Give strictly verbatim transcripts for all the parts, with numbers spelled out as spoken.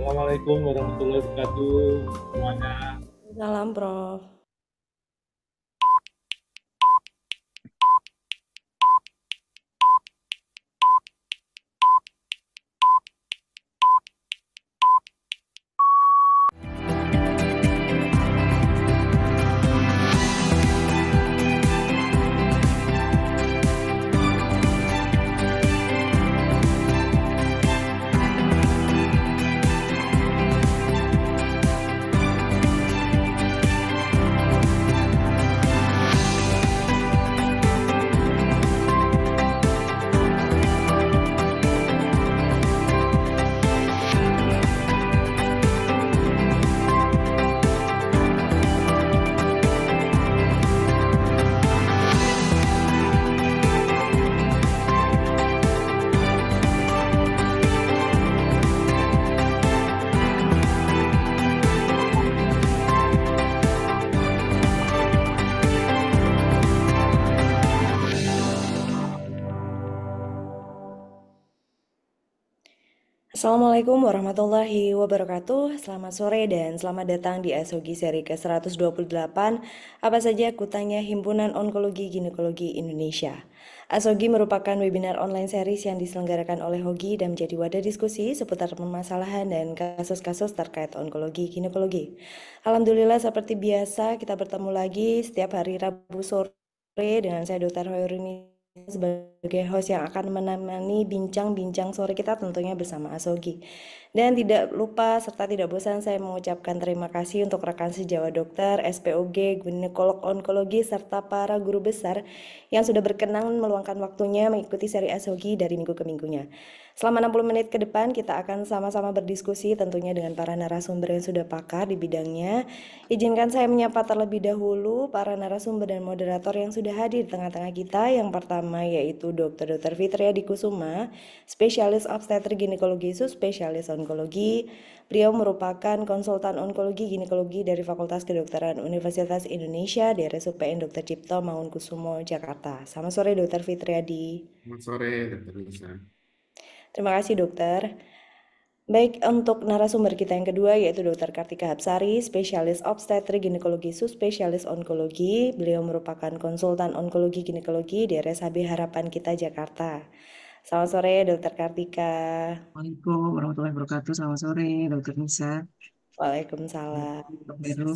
Assalamualaikum warahmatullahi wabarakatuh semuanya. Salam, Prof. Assalamualaikum warahmatullahi wabarakatuh. Selamat sore dan selamat datang di Asogi seri ke seratus dua puluh delapan. Apa saja kutanya Himpunan Onkologi Ginekologi Indonesia. Asogi merupakan webinar online series yang diselenggarakan oleh Hogi dan menjadi wadah diskusi seputar permasalahan dan kasus-kasus terkait onkologi ginekologi. Alhamdulillah seperti biasa kita bertemu lagi setiap hari Rabu sore dengan saya Dokter Hoirini sebagai host yang akan menemani bincang-bincang sore kita tentunya bersama Asogi. Dan tidak lupa serta tidak bosan saya mengucapkan terima kasih untuk rekan sejawat dokter, S P O G, ginekolog onkologi, serta para guru besar yang sudah berkenan meluangkan waktunya mengikuti seri Asogi dari minggu ke minggunya. Selama enam puluh menit ke depan kita akan sama-sama berdiskusi tentunya dengan para narasumber yang sudah pakar di bidangnya. Izinkan saya menyapa terlebih dahulu para narasumber dan moderator yang sudah hadir di tengah-tengah kita. Yang pertama yaitu Dokter Dokter Fitria Dikusuma, spesialis obstetrik ginekologi subspesialis onkologi. Beliau merupakan konsultan onkologi ginekologi dari Fakultas Kedokteran Universitas Indonesia di R S U P N Dokter Cipto Mangunkusumo, Jakarta. Selamat sore Dokter Fitriadi. Selamat sore, dokter Lisa. Terima kasih dokter. Baik, untuk narasumber kita yang kedua yaitu Dokter Kartika Hapsari, spesialis obstetrik ginekologi subspesialis onkologi. Beliau merupakan konsultan onkologi ginekologi di R S H B Harapan Kita Jakarta. Selamat sore Dokter Kartika. Assalamualaikum warahmatullahi wabarakatuh. Selamat sore, dokter Nisa. Waalaikumsalam. Dok Heru.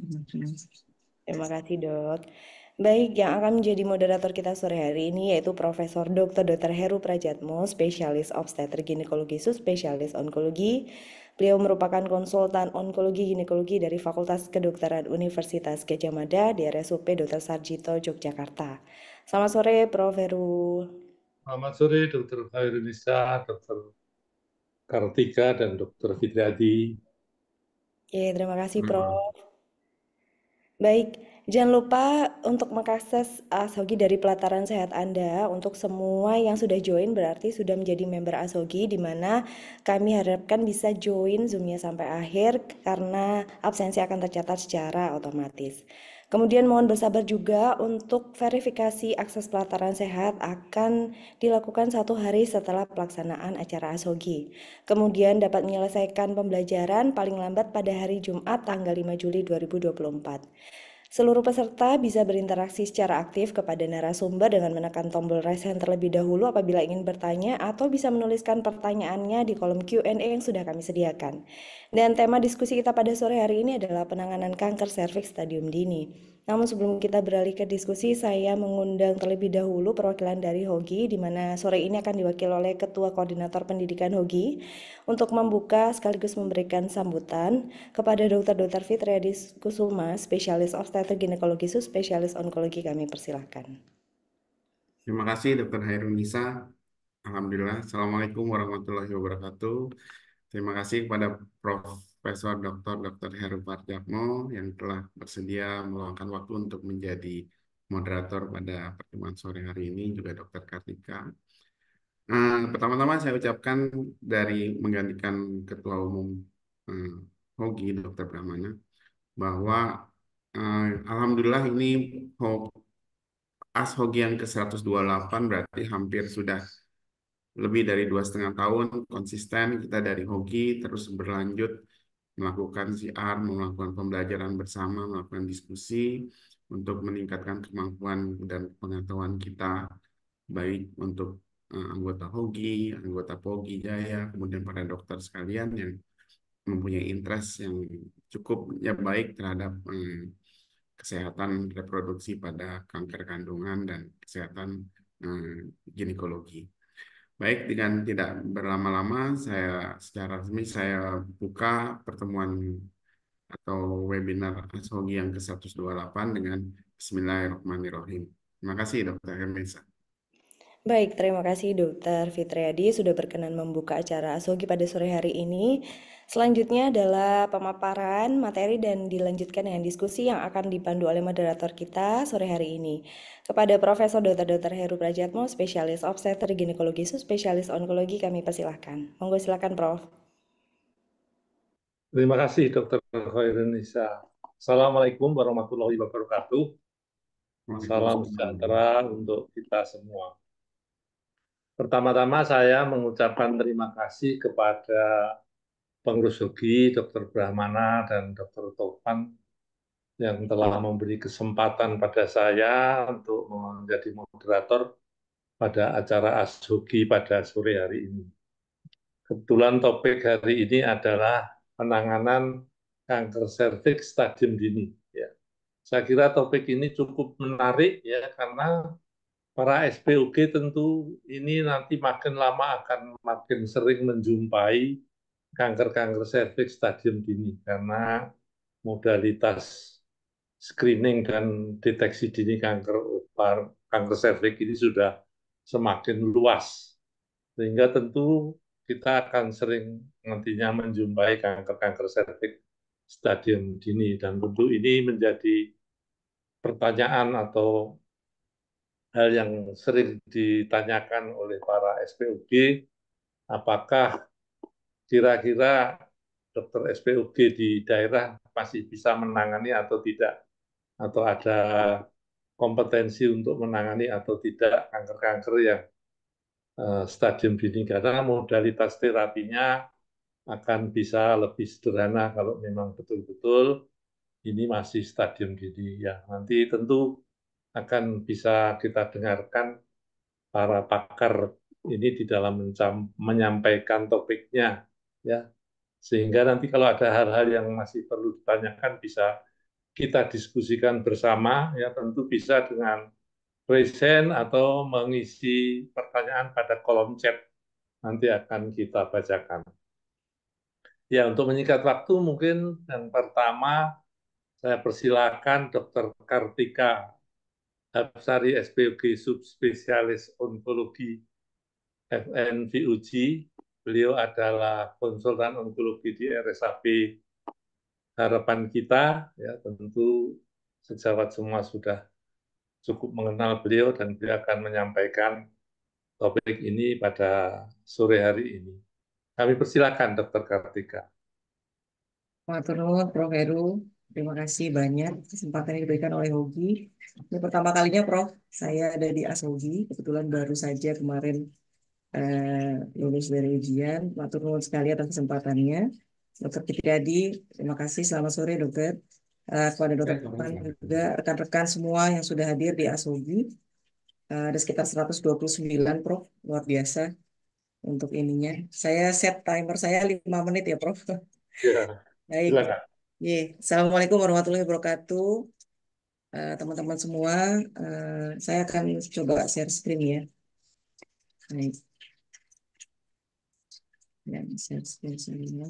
Terima kasih dok. Baik, yang akan menjadi moderator kita sore hari ini yaitu Profesor Doktor Dokter Heru Prajatmo, spesialis obstetrik ginekologi subspesialis onkologi. Beliau merupakan konsultan onkologi ginekologi dari Fakultas Kedokteran Universitas Gadjah Mada di R S U P Dokter Sarjito, Yogyakarta. Selamat sore, Prof Heru. Selamat sore Dokter Hairunisa, Dokter Kartika, dan Dokter Fitriadi. Ya, terima kasih, Prof. Baik, jangan lupa untuk mengakses Asogi dari pelataran sehat Anda. Untuk semua yang sudah join berarti sudah menjadi member Asogi, di mana kami harapkan bisa join Zoom-nya sampai akhir karena absensi akan tercatat secara otomatis. Kemudian mohon bersabar juga untuk verifikasi akses pelataran sehat akan dilakukan satu hari setelah pelaksanaan acara Asogi. Kemudian dapat menyelesaikan pembelajaran paling lambat pada hari Jumat tanggal lima Juli dua ribu dua puluh empat. Seluruh peserta bisa berinteraksi secara aktif kepada narasumber dengan menekan tombol raise hand terlebih dahulu apabila ingin bertanya atau bisa menuliskan pertanyaannya di kolom Q and A yang sudah kami sediakan. Dan tema diskusi kita pada sore hari ini adalah penanganan kanker serviks stadium dini. Namun sebelum kita beralih ke diskusi, saya mengundang terlebih dahulu perwakilan dari Hogi, di mana sore ini akan diwakili oleh Ketua Koordinator Pendidikan Hogi, untuk membuka sekaligus memberikan sambutan kepada Dokter Dokter Fitriadi Kusuma, spesialis obstetrik ginekologi subspesialis onkologi. Kami persilahkan. Terima kasih, dokter Hairunisa. Alhamdulillah. Assalamualaikum warahmatullahi wabarakatuh. Terima kasih kepada Profesor Doktor Dokter Heru Prajatmo yang telah bersedia meluangkan waktu untuk menjadi moderator pada pertemuan sore hari ini, juga dokter Kartika. Uh, pertama-tama saya ucapkan dari menggantikan Ketua Umum uh, Hogi, dokter Brahmana, bahwa uh, Alhamdulillah ini Hogi As Hogi yang ke seratus dua puluh delapan berarti hampir sudah lebih dari dua setengah tahun konsisten kita dari Hogi terus berlanjut melakukan C R, melakukan pembelajaran bersama, melakukan diskusi untuk meningkatkan kemampuan dan pengetahuan kita baik untuk eh, anggota Hogi, anggota Pogi Jaya, kemudian para dokter sekalian yang mempunyai interest yang cukup ya baik terhadap eh, kesehatan reproduksi pada kanker kandungan dan kesehatan eh, ginekologi. Baik, dengan tidak berlama-lama, saya secara resmi saya buka pertemuan atau webinar Ashogi yang ke seratus dua puluh delapan dengan Bismillahirrahmanirrahim. Terima kasih, Dokter Hermesa. Baik, terima kasih Dokter Fitriadi sudah berkenan membuka acara Asogi pada sore hari ini. Selanjutnya adalah pemaparan materi dan dilanjutkan dengan diskusi yang akan dipandu oleh moderator kita sore hari ini. Kepada Profesor Doktor Dokter Heru Prajatmo, spesialis obstetri ginekologi subspesialis onkologi, kami persilahkan. Monggo silakan, Prof. Terima kasih Dokter Khairunisa. Assalamualaikum warahmatullahi wabarakatuh. Salam sejahtera untuk kita semua. Pertama-tama saya mengucapkan terima kasih kepada pengurus Hogi, Dokter Brahmana dan Dokter Topan yang telah memberi kesempatan pada saya untuk menjadi moderator pada acara Ashogi pada sore hari ini. Kebetulan topik hari ini adalah penanganan kanker serviks stadium dini. Ya. Saya kira topik ini cukup menarik ya karena para S P O G tentu ini nanti makin lama akan makin sering menjumpai kanker-kanker serviks stadium dini karena modalitas screening dan deteksi dini kanker opar, kanker serviks ini sudah semakin luas. Sehingga tentu kita akan sering nantinya menjumpai kanker-kanker serviks stadium dini dan tentu ini menjadi pertanyaan atau hal yang sering ditanyakan oleh para S P O G, apakah kira-kira dokter S P O G di daerah masih bisa menangani atau tidak, atau ada kompetensi untuk menangani atau tidak kanker-kanker yang eh, stadium dini, karena modalitas terapinya akan bisa lebih sederhana kalau memang betul-betul ini masih stadium dini. Ya, nanti tentu akan bisa kita dengarkan para pakar ini di dalam menyampaikan topiknya, ya, sehingga nanti kalau ada hal-hal yang masih perlu ditanyakan bisa kita diskusikan bersama, ya, tentu bisa dengan present atau mengisi pertanyaan pada kolom chat nanti akan kita bacakan. Ya, untuk menyingkat waktu mungkin yang pertama saya persilakan Dokter Kartika Hapsari S P O G subspesialis onkologi F N V U G. Beliau adalah konsultan onkologi di R S A P Harapan Kita. Ya, tentu sejawat semua sudah cukup mengenal beliau dan beliau akan menyampaikan topik ini pada sore hari ini. Kami persilakan Dokter Kartika. Matur nuwun, Prof Heru. Terima kasih banyak kesempatan yang diberikan oleh Hogi. Ini pertama kalinya, Prof, saya ada di Ashogi. Kebetulan baru saja kemarin eh, lulus dari ujian. Matur nuwun sekali atas kesempatannya. Dokter Fitriadi, terima kasih. Selamat sore, Dokter. Eh, kepada Dokter Topan juga rekan-rekan semua yang sudah hadir di Ashogi. Eh, ada sekitar seratus dua puluh sembilan, Prof. Luar biasa untuk ininya. Saya set timer saya lima menit ya, Prof. Ya, Baik. silakan. Ye. Assalamualaikum warahmatullahi wabarakatuh. Eh, teman-teman semua, eh, saya akan coba share screen ya. Baik. Ya, share screen saya.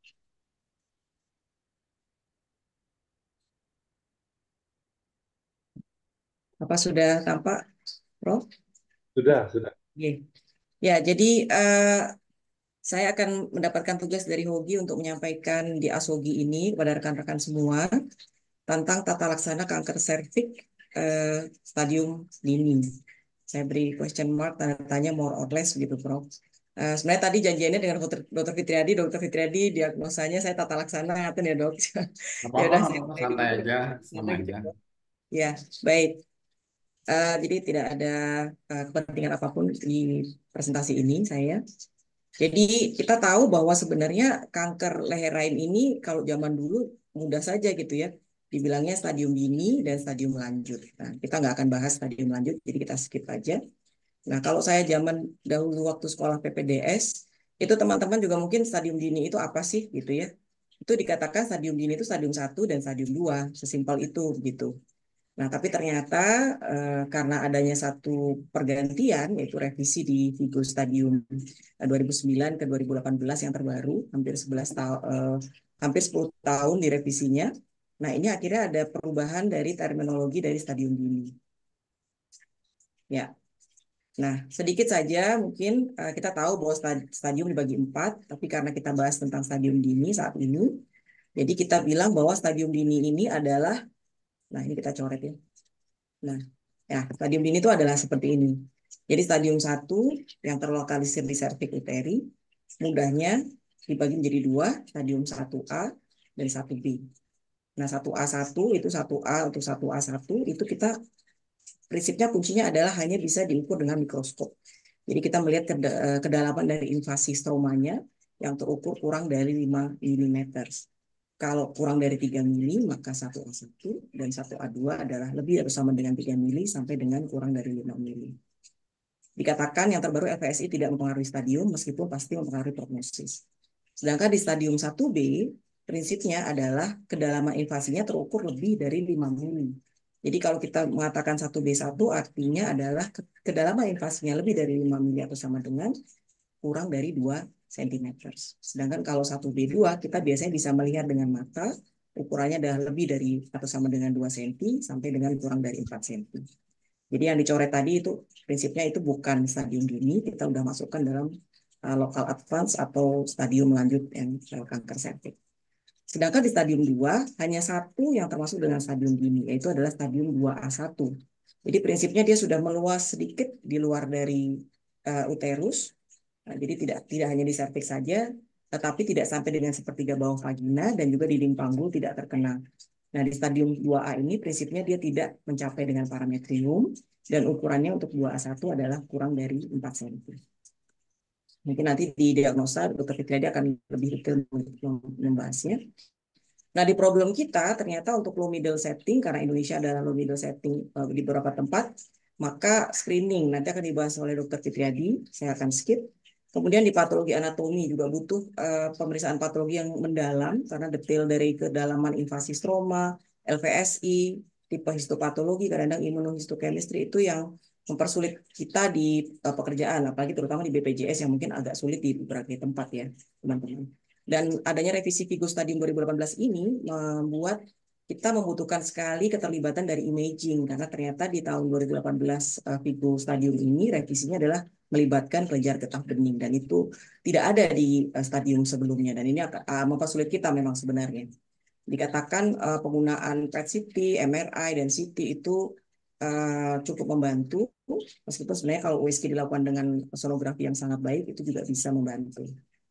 Apa sudah tampak, Prof? Sudah, sudah. Ye. Ya, jadi eh, saya akan mendapatkan tugas dari Hogi untuk menyampaikan di Ashogi ini kepada rekan-rekan semua tentang tata laksana kanker serviks eh, stadium dini. Saya beri question mark, tanda tanya more or less gitu, Prof. Uh, sebenarnya tadi janjiannya dengan dokter, dokter Fitriadi, dokter Fitriadi diagnosanya saya tata laksana, ngatain ya dok. Ya Apa-apa, udah saya apa-apa, santai aja, sama gitu, aja. Prof. Ya, baik. Uh, jadi tidak ada uh, kepentingan apapun di presentasi ini saya. Jadi kita tahu bahwa sebenarnya kanker leher rahim ini kalau zaman dulu mudah saja gitu ya. Dibilangnya stadium dini dan stadium lanjut. Nah, kita nggak akan bahas stadium lanjut, jadi kita skip aja. Nah, kalau saya zaman dahulu waktu sekolah P P D S, itu teman-teman juga mungkin stadium dini itu apa sih gitu ya. Itu dikatakan stadium dini itu stadium satu dan stadium dua, sesimpel itu gitu. Nah, tapi ternyata eh, karena adanya satu pergantian, yaitu revisi di Vigo Stadium eh, dua ribu sembilan ke dua ribu delapan belas yang terbaru, hampir sebelas tahun, eh, hampir sepuluh tahun di revisinya. Nah, ini akhirnya ada perubahan dari terminologi dari stadium dini. Ya, nah sedikit saja mungkin eh, kita tahu bahwa stadium dibagi empat, tapi karena kita bahas tentang stadium dini saat ini, jadi kita bilang bahwa stadium dini ini adalah, nah ini kita coret ya. Nah, ya, stadium dini itu adalah seperti ini. Jadi stadium satu yang terlokalisir di serviks uteri, mudahnya dibagi menjadi dua, stadium satu A dan satu B. Nah, satu A satu itu satu A untuk satu A satu itu kita prinsipnya kuncinya adalah hanya bisa diukur dengan mikroskop. Jadi kita melihat kedalaman dari invasi stromanya yang terukur kurang dari lima milimeter. Kalau kurang dari tiga mili, maka satu A satu dan satu A dua adalah lebih atau sama dengan tiga mili sampai dengan kurang dari lima mili. Dikatakan yang terbaru L V S I tidak mempengaruhi stadium meskipun pasti mempengaruhi prognosis. Sedangkan di stadium satu B, prinsipnya adalah kedalaman invasinya terukur lebih dari lima mili. Jadi kalau kita mengatakan satu B satu artinya adalah kedalaman invasinya lebih dari lima mili atau sama dengan kurang dari dua sentimeter. Sedangkan kalau satu B dua kita biasanya bisa melihat dengan mata, ukurannya adalah lebih dari atau sama dengan dua sentimeter sampai dengan kurang dari empat sentimeter. Jadi yang dicoret tadi itu prinsipnya itu bukan stadium dini, kita udah masukkan dalam uh, lokal advance atau stadium lanjut yang uh, kanker serviks. Sedangkan di stadium dua hanya satu yang termasuk dengan stadium dini, yaitu adalah stadium dua A satu. Jadi prinsipnya dia sudah meluas sedikit di luar dari uh, uterus. Nah, jadi tidak tidak hanya di serviks saja, tetapi tidak sampai dengan sepertiga bawah vagina dan juga dinding panggul tidak terkena. Nah, di stadium dua A ini prinsipnya dia tidak mencapai dengan parametrium dan ukurannya untuk dua A satu adalah kurang dari empat sentimeter. Mungkin nanti di diagnosa dokter Fitriadi akan lebih detail membahasnya. Nah, di problem kita ternyata untuk low middle setting, karena Indonesia adalah low middle setting di beberapa tempat, maka screening nanti akan dibahas oleh dokter Fitriadi, saya akan skip. Kemudian di patologi anatomi juga butuh uh, pemeriksaan patologi yang mendalam karena detail dari kedalaman invasi stroma, L V S I, tipe histopatologi, kadang-kadang imunohistochemistry itu yang mempersulit kita di uh, pekerjaan, apalagi terutama di B P J S yang mungkin agak sulit di beberapa tempat ya, teman-teman. Dan adanya revisi Vigo Stadium dua ribu delapan belas ini membuat kita membutuhkan sekali keterlibatan dari imaging karena ternyata di tahun dua ribu delapan belas uh, Vigo Stadium ini revisinya adalah melibatkan kelenjar getah bening dan itu tidak ada di uh, stadium sebelumnya dan ini uh, mempersulit kita memang sebenarnya. Dikatakan uh, penggunaan P E T C T, M R I dan C T itu uh, cukup membantu meskipun sebenarnya kalau U S G dilakukan dengan sonografi yang sangat baik itu juga bisa membantu.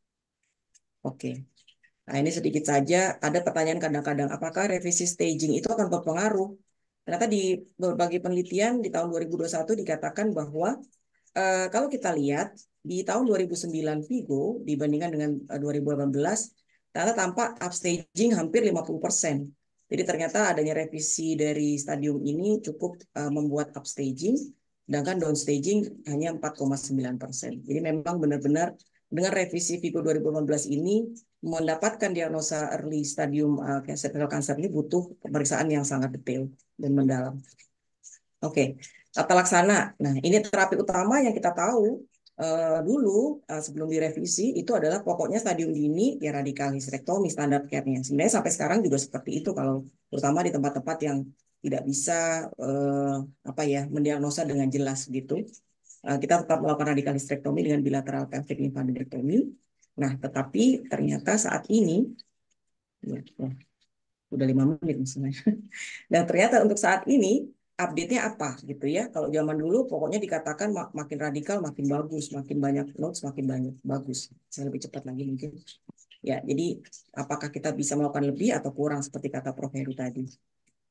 Oke. Nah, ini sedikit saja ada pertanyaan kadang-kadang apakah revisi staging itu akan berpengaruh? Ternyata di berbagai penelitian di tahun dua ribu dua puluh satu dikatakan bahwa uh, kalau kita lihat di tahun dua ribu sembilan Vigo dibandingkan dengan uh, dua ribu delapan belas, ternyata tampak upstaging hampir lima puluh persen. Jadi ternyata adanya revisi dari stadium ini cukup uh, membuat upstaging, sedangkan downstaging hanya empat koma sembilan persen. Jadi memang benar-benar dengan revisi Vigo dua ribu delapan belas ini mendapatkan diagnosa early stadium uh, cervical cancer ini butuh pemeriksaan yang sangat detail dan mendalam. Oke, tata laksana. Nah, ini terapi utama yang kita tahu uh, dulu uh, sebelum direvisi itu adalah pokoknya stadium dini ya radikal histerektomi standar care-nya. Sebenarnya sampai sekarang juga seperti itu kalau terutama di tempat-tempat yang tidak bisa uh, apa ya mendiagnosa dengan jelas gitu. Uh, kita tetap melakukan radikal histerektomi dengan bilateral pelvic lymphadenectomy. Nah, tetapi ternyata saat ini ya, oh, udah lima menit misalnya. Dan ternyata untuk saat ini update-nya apa gitu ya. Kalau zaman dulu pokoknya dikatakan mak makin radikal makin bagus, makin banyak notes makin banyak bagus. Saya lebih cepat lagi mungkin. Ya, jadi apakah kita bisa melakukan lebih atau kurang seperti kata Prof Heru tadi.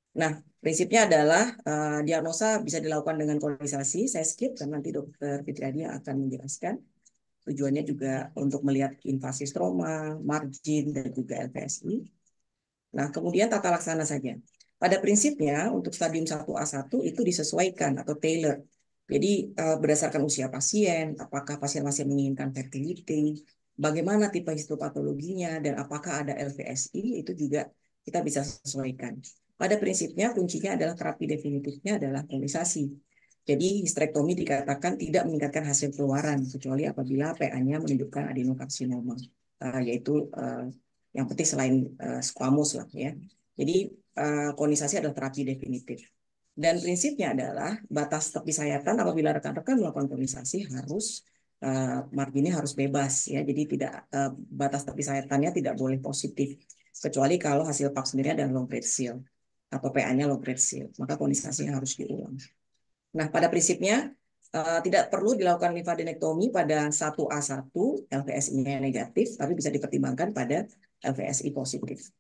Nah, prinsipnya adalah uh, diagnosa bisa dilakukan dengan kolonisasi. Saya skip karena nanti dokter Fitriadi akan menjelaskan. Tujuannya juga untuk melihat invasi stroma, margin, dan juga L P S I. Nah, kemudian tata laksana saja. Pada prinsipnya, untuk stadium satu A satu itu disesuaikan atau tailor. Jadi, uh, berdasarkan usia pasien, apakah pasien-pasien menginginkan fertility, bagaimana tipe histopatologinya, dan apakah ada L V S I, itu juga kita bisa sesuaikan. Pada prinsipnya, kuncinya adalah terapi definitifnya adalah kolonisasi. Jadi histerektomi dikatakan tidak meningkatkan hasil keluaran kecuali apabila P A-nya menunjukkan adenokarsinoma, uh, yaitu uh, yang penting selain uh, squamous lah ya. Jadi uh, kolonisasi adalah terapi definitif. Dan prinsipnya adalah batas tepi sayatan apabila rekan-rekan melakukan kolonisasi harus uh, marginnya harus bebas ya. Jadi tidak uh, batas tepi sayatannya tidak boleh positif kecuali kalau hasil pap sendiri adalah low grade seal atau P A-nya low grade seal, maka kolonisasinya harus diulang. Nah, pada prinsipnya uh, tidak perlu dilakukan limfadenektomi pada satu A satu L V S I-nya negatif, tapi bisa dipertimbangkan pada L V S I positif.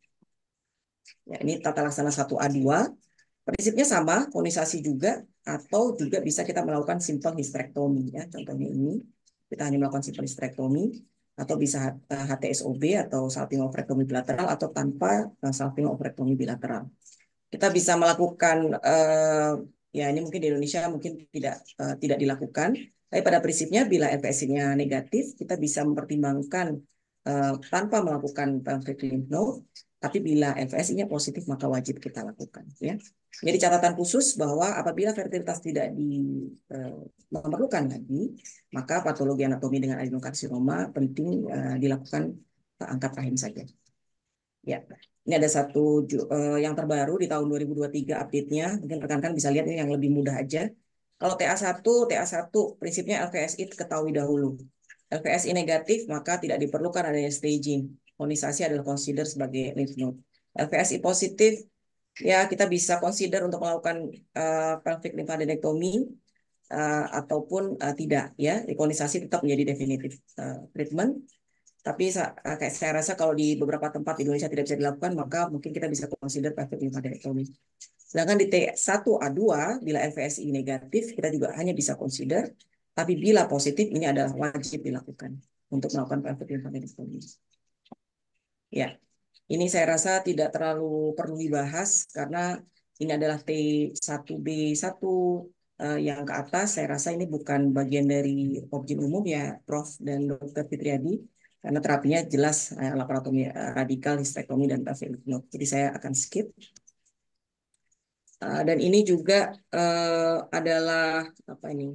Ya, ini tata laksana satu A dua. Prinsipnya sama, kolonisasi juga, atau juga bisa kita melakukan simple hysterectomy. Ya. Contohnya ini, kita hanya melakukan simple hysterectomy, atau bisa H T S O B atau salping oophorectomy bilateral, atau tanpa salping oophorectomy bilateral. Kita bisa melakukan uh, ya ini mungkin di Indonesia mungkin tidak uh, tidak dilakukan, tapi pada prinsipnya bila L P S I-nya negatif kita bisa mempertimbangkan uh, tanpa melakukan pelvic lymph node, tapi bila L P S I-nya positif maka wajib kita lakukan ya. Jadi catatan khusus bahwa apabila fertilitas tidak di, uh, memerlukan lagi, maka patologi anatomi dengan adenokarsinoma penting uh, dilakukan uh, angkat rahim saja. Ya, ini ada satu uh, yang terbaru di tahun dua ribu dua puluh tiga update-nya. Mungkin rekan-rekan bisa lihat ini yang lebih mudah aja. Kalau T A satu, T A satu prinsipnya L V S I ketahui dahulu. L V S I negatif maka tidak diperlukan adanya staging. Kolonisasi adalah consider sebagai lymph node. L V S I positif ya kita bisa consider untuk melakukan uh, pelvic lymphadenectomy uh, ataupun uh, tidak ya. Kolonisasi tetap menjadi definitif uh, treatment. Tapi kayak saya rasa kalau di beberapa tempat di Indonesia tidak bisa dilakukan, maka mungkin kita bisa consider pelvic lymphadenectomy. Sedangkan di T satu A dua, bila L V S I negatif, kita juga hanya bisa consider. Tapi bila positif, ini adalah wajib dilakukan untuk melakukan pelvic lymphadenectomy. Ya, ini saya rasa tidak terlalu perlu dibahas karena ini adalah T satu B satu uh, yang ke atas. Saya rasa ini bukan bagian dari objin umum ya, Prof dan Dokter Fitriadi. Karena terapinya jelas uh, laparotomi uh, radikal, histerektomi, dan pelvic lymph node. Jadi saya akan skip. Uh, dan ini juga uh, adalah apa ini?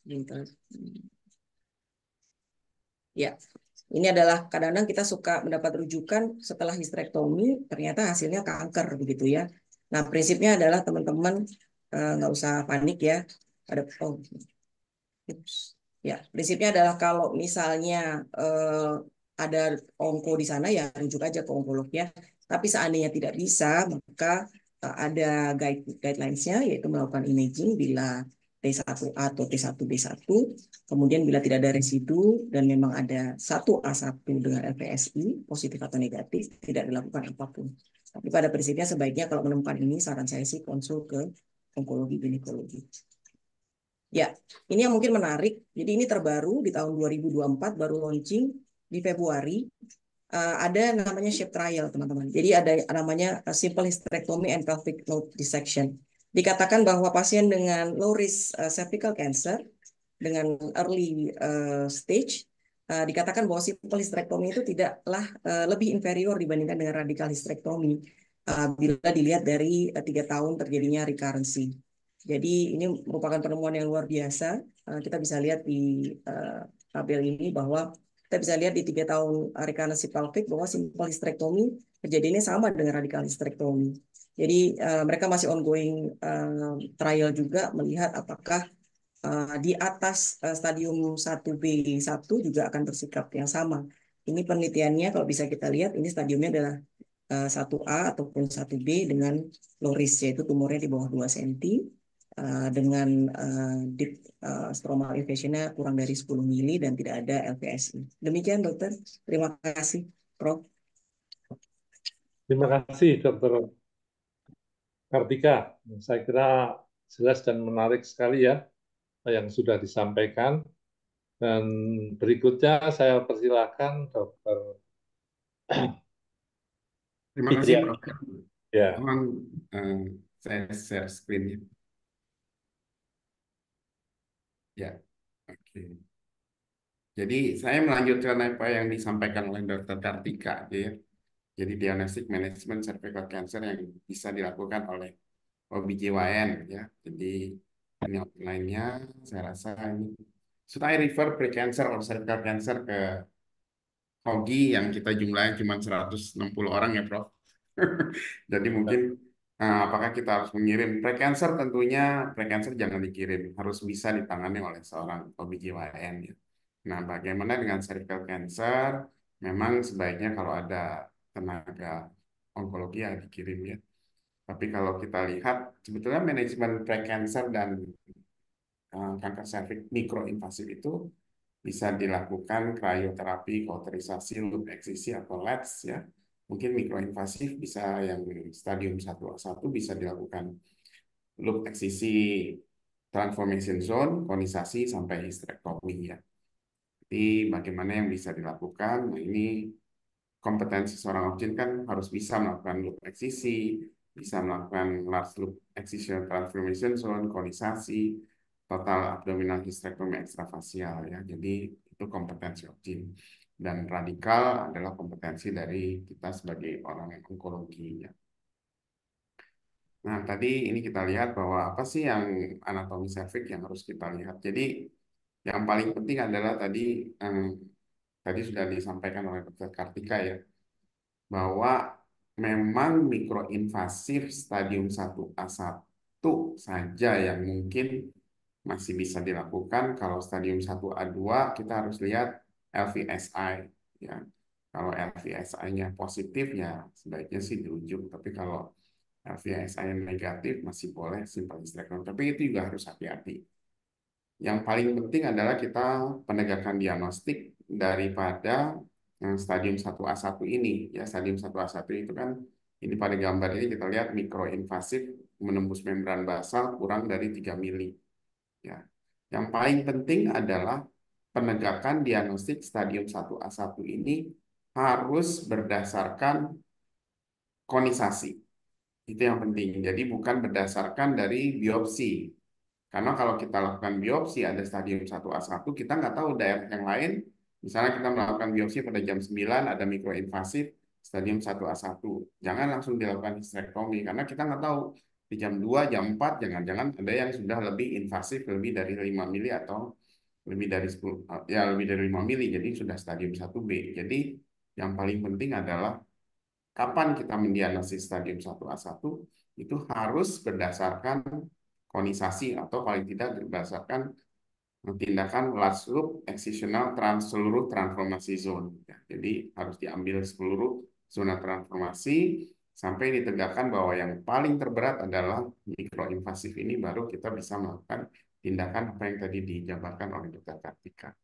Ya, ini adalah kadang-kadang kita suka mendapat rujukan setelah histerektomi, ternyata hasilnya kanker begitu ya. Nah, prinsipnya adalah teman-teman uh, nggak usah panik ya. Ada oh, ya, prinsipnya adalah kalau misalnya uh, ada onko di sana ya rujuk aja ke onkolog ya. Tapi seandainya tidak bisa, maka uh, ada guide guidelines-nya yaitu melakukan imaging bila T satu A atau T satu B satu. Kemudian bila tidak ada residu dan memang ada satu A satu dengan L V S I positif atau negatif, tidak dilakukan apapun. Tapi pada prinsipnya sebaiknya kalau menemukan ini saran saya sih konsul ke onkologi ginekologi. Ya, ini yang mungkin menarik. Jadi ini terbaru di tahun dua ribu dua puluh empat, baru launching di Februari. Uh, ada namanya SHAPE trial, teman-teman. Jadi ada namanya simple hysterectomy and pelvic node dissection. Dikatakan bahwa pasien dengan low risk uh, cervical cancer dengan early uh, stage uh, dikatakan bahwa simple hysterectomy itu tidaklah uh, lebih inferior dibandingkan dengan radical hysterectomy uh, bila dilihat dari uh, tiga tahun terjadinya recurrency. Jadi ini merupakan penemuan yang luar biasa. Uh, kita bisa lihat di uh, tabel ini bahwa kita bisa lihat di tiga tahun recurrency pelvic bahwa simple hysterectomy kejadiannya sama dengan radical hysterectomy. Jadi uh, mereka masih ongoing uh, trial juga melihat apakah uh, di atas uh, stadium satu B satu juga akan bersikap yang sama. Ini penelitiannya kalau bisa kita lihat ini stadiumnya adalah uh, satu A ataupun satu B dengan low risk yaitu tumornya di bawah dua sentimeter. Uh, dengan uh, deep uh, stromal invasion-nya kurang dari sepuluh mili dan tidak ada L V S I. Demikian dokter, terima kasih Prof. Terima kasih dokter Kartika. Saya kira jelas dan menarik sekali ya yang sudah disampaikan. Dan berikutnya saya persilakan Dokter Terima kasih, Fitria. Prof. Ya, Mohon eh, saya share screen-nya. Ya, oke. Jadi saya melanjutkan apa yang disampaikan oleh Dokter Kartika, ya. Jadi diagnostic management cervical cancer yang bisa dilakukan oleh O B G Y N, ya. Jadi ini outline-nya, saya rasa ini. Should I refer pre-cancer or cervical cancer ke Hogi yang kita jumlahnya cuma seratus enam puluh orang ya, Prof. Jadi mungkin eh, apakah kita harus mengirim pre-cancer? Tentunya pre-cancer jangan dikirim, harus bisa ditangani oleh seorang O B G Y N ya. Nah, bagaimana dengan cervical cancer? Memang sebaiknya kalau ada tenaga onkologi yang dikirim ya. Tapi kalau kita lihat sebetulnya manajemen pre-cancer dan eh, kanker serviks mikroinvasif itu bisa dilakukan krioterapi, kauterisasi, loop eksisi atau L E D S ya. Mungkin mikroinvasif bisa yang stadium satu A satu bisa dilakukan loop eksisi, transformation zone, konisasi sampai histerektomi ya. Jadi bagaimana yang bisa dilakukan? Nah, ini kompetensi seorang opsin kan harus bisa melakukan loop eksisi, bisa melakukan large loop excision transformation zone, konisasi, total abdominal hysterectomy extravasial ya. Jadi itu kompetensi opsin. Dan radikal adalah kompetensi dari kita sebagai orang onkologi ya. Nah, tadi ini kita lihat bahwa apa sih yang anatomi serviks yang harus kita lihat. Jadi yang paling penting adalah tadi eh, tadi sudah disampaikan oleh Dokter Kartika ya, bahwa memang mikroinvasif stadium satu A satu saja yang mungkin masih bisa dilakukan. Kalau stadium satu A dua kita harus lihat L V S I ya. Kalau L V S I-nya positif ya sebaiknya sih dirujuk, tapi kalau L V S I yang negatif masih boleh simple hysterectomy. Tapi itu juga harus hati-hati. Yang paling penting adalah kita penegakan diagnostik daripada yang stadium satu A satu ini. Ya, stadium satu A satu itu kan ini pada gambar ini kita lihat mikroinvasif menembus membran basal kurang dari tiga mili. Ya. Yang paling penting adalah penegakan diagnostik stadium satu A satu ini harus berdasarkan konisasi. Itu yang penting. Jadi bukan berdasarkan dari biopsi. Karena kalau kita lakukan biopsi ada stadium satu A satu, kita nggak tahu daerah yang lain. Misalnya kita melakukan biopsi pada jam sembilan, ada mikroinvasif stadium satu A satu. Jangan langsung dilakukan histerektomi, karena kita nggak tahu di jam dua, jam empat, jangan-jangan ada yang sudah lebih invasif, lebih dari lima mili atau lebih dari sepuluh, ya lebih dari lima mili, jadi sudah stadium satu B. Jadi yang paling penting adalah kapan kita mendiagnosis stadium satu A satu, itu harus berdasarkan konisasi atau paling tidak berdasarkan tindakan large loop excisional trans seluruh transformasi zone. Ya, jadi harus diambil seluruh zona transformasi sampai ditegakkan bahwa yang paling terberat adalah mikroinvasif ini, baru kita bisa melakukan tindakan apa yang tadi dijabarkan oleh Dokter Kartika.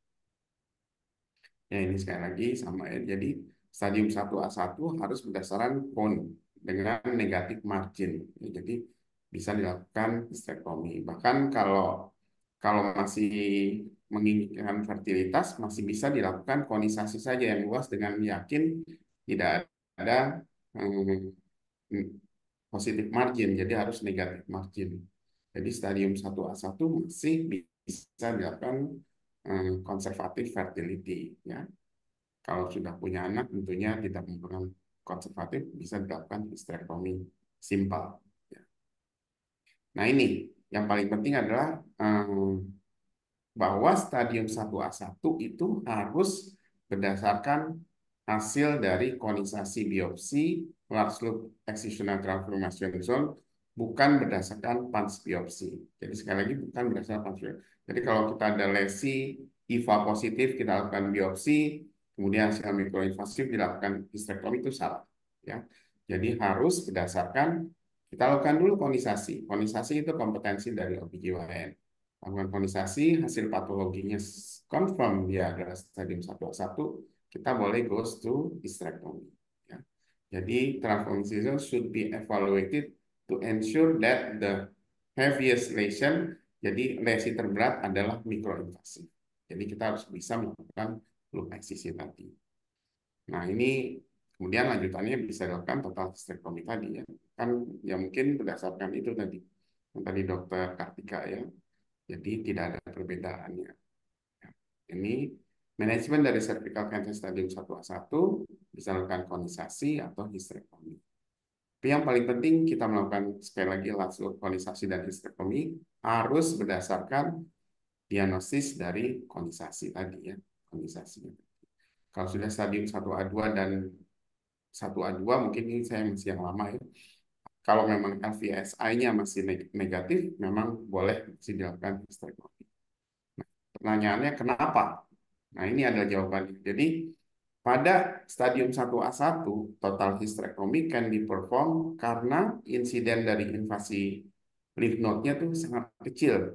Ya, ini sekali lagi sama ya. Jadi stadium satu A satu harus berdasarkan cone dengan negatif margin. Ya, jadi bisa dilakukan histerektomi. Bahkan kalau kalau masih menginginkan fertilitas, masih bisa dilakukan konisasi saja yang luas dengan yakin tidak ada hmm, positif margin, jadi harus negatif margin. Jadi stadium satu A satu masih bisa dilakukan hmm, konservatif fertility ya. Kalau sudah punya anak tentunya tidak membutuhkan konservatif, bisa dilakukan histerektomi simpel ya. Nah, ini yang paling penting adalah hmm, bahwa stadium satu A satu itu harus berdasarkan hasil dari konisasi biopsi, large loop excisional transformation zone, bukan berdasarkan punch biopsi. Jadi sekali lagi bukan berdasarkan punch biopsi. Jadi kalau kita ada lesi I V A positif, kita lakukan biopsi, kemudian hasil mikroinvasif dilakukan histerektomi, itu salah. Ya. Jadi harus berdasarkan, kita lakukan dulu konisasi. Konisasi itu kompetensi dari O B G Y N. Lakukan konisasi, hasil patologinya confirm dia adalah stadium satu A satu, kita boleh goes to hysterectomy. Ya. Jadi transformation should be evaluated to ensure that the heaviest lesion, jadi lesi terberat adalah mikroinvasif. Jadi kita harus bisa melakukan loop eksisi tadi. Nah ini kemudian lanjutannya bisa dilakukan total hysterectomy tadi ya. Kan ya mungkin berdasarkan itu tadi yang tadi dokter Kartika ya. Jadi tidak ada perbedaannya. Ini manajemen dari cervical cancer stadium satu A satu bisa melakukan konisasi atau hysterectomy. Tapi yang paling penting kita melakukan sekali lagi langsung konisasi dan hysterectomy harus berdasarkan diagnosis dari konisasi tadi ya, konisasi. Kalau sudah stadium satu A dua dan satu A dua mungkin ini saya masih yang lama ya. Kalau memang L V S I-nya masih negatif, memang boleh masih dilakukan hysterectomy. Nah, pertanyaannya kenapa? Nah, ini adalah jawabannya. Jadi, pada stadium satu A satu, total hysterectomy can be performed karena insiden dari invasi lymph node-nya itu sangat kecil.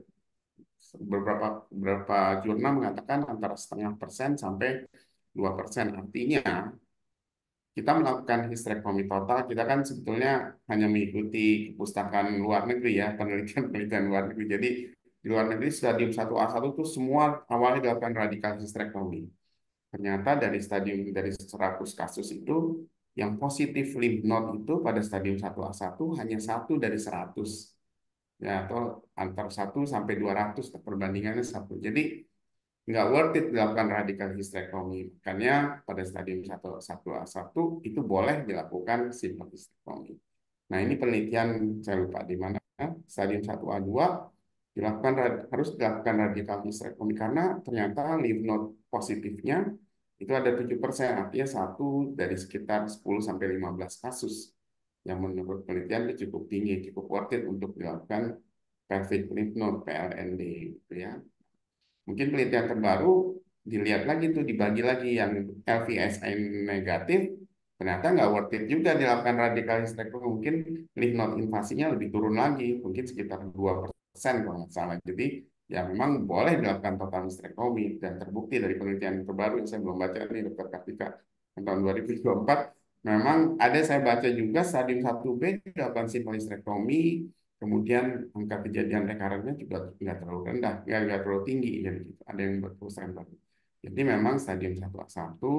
Beberapa beberapa jurnal mengatakan antara setengah persen sampai dua persen. Artinya, kita melakukan hysterectomy total, kita kan sebetulnya hanya mengikuti perpustakaan luar negeri ya, penelitian-penelitian luar negeri. Jadi di luar negeri stadium satu A satu itu semua awalnya dilakukan radikal hysterectomy. Ternyata dari stadium dari seratus kasus itu yang positif lymph node itu pada stadium satu A satu hanya satu dari seratus. Ya, atau antar satu sampai dua ratus perbandingannya satu. Jadi nggak worth it dilakukan radikal hysterectomy. Makanya pada stadium satu A satu itu boleh dilakukan simple hysterectomy. Nah, ini penelitian saya lupa di mana stadium satu A dua dilakukan harus dilakukan radikal hysterectomy karena ternyata lymph node positifnya itu ada tujuh persen, artinya satu dari sekitar sepuluh sampai lima belas kasus yang menurut penelitian itu cukup tinggi, cukup worth it untuk dilakukan pelvic lymph node P L N D gitu ya. Mungkin penelitian terbaru dilihat lagi tuh dibagi lagi yang L V S I negatif ternyata nggak worth it juga dilakukan radikal hysterectomy, mungkin lymph node invasinya lebih turun lagi mungkin sekitar dua persen kalau nggak salah. Jadi ya memang boleh dilakukan total hysterectomy dan terbukti dari penelitian terbaru yang saya belum baca nih dokter Kartika tahun dua ribu dua puluh empat memang ada saya baca juga stadium satu B dilakukan simple hysterectomy. Kemudian angka kejadian rekarennya juga nggak terlalu rendah, nggak, nggak terlalu tinggi, jadi gitu. Ada yang berperusahaan baru. Jadi memang stadium satu A satu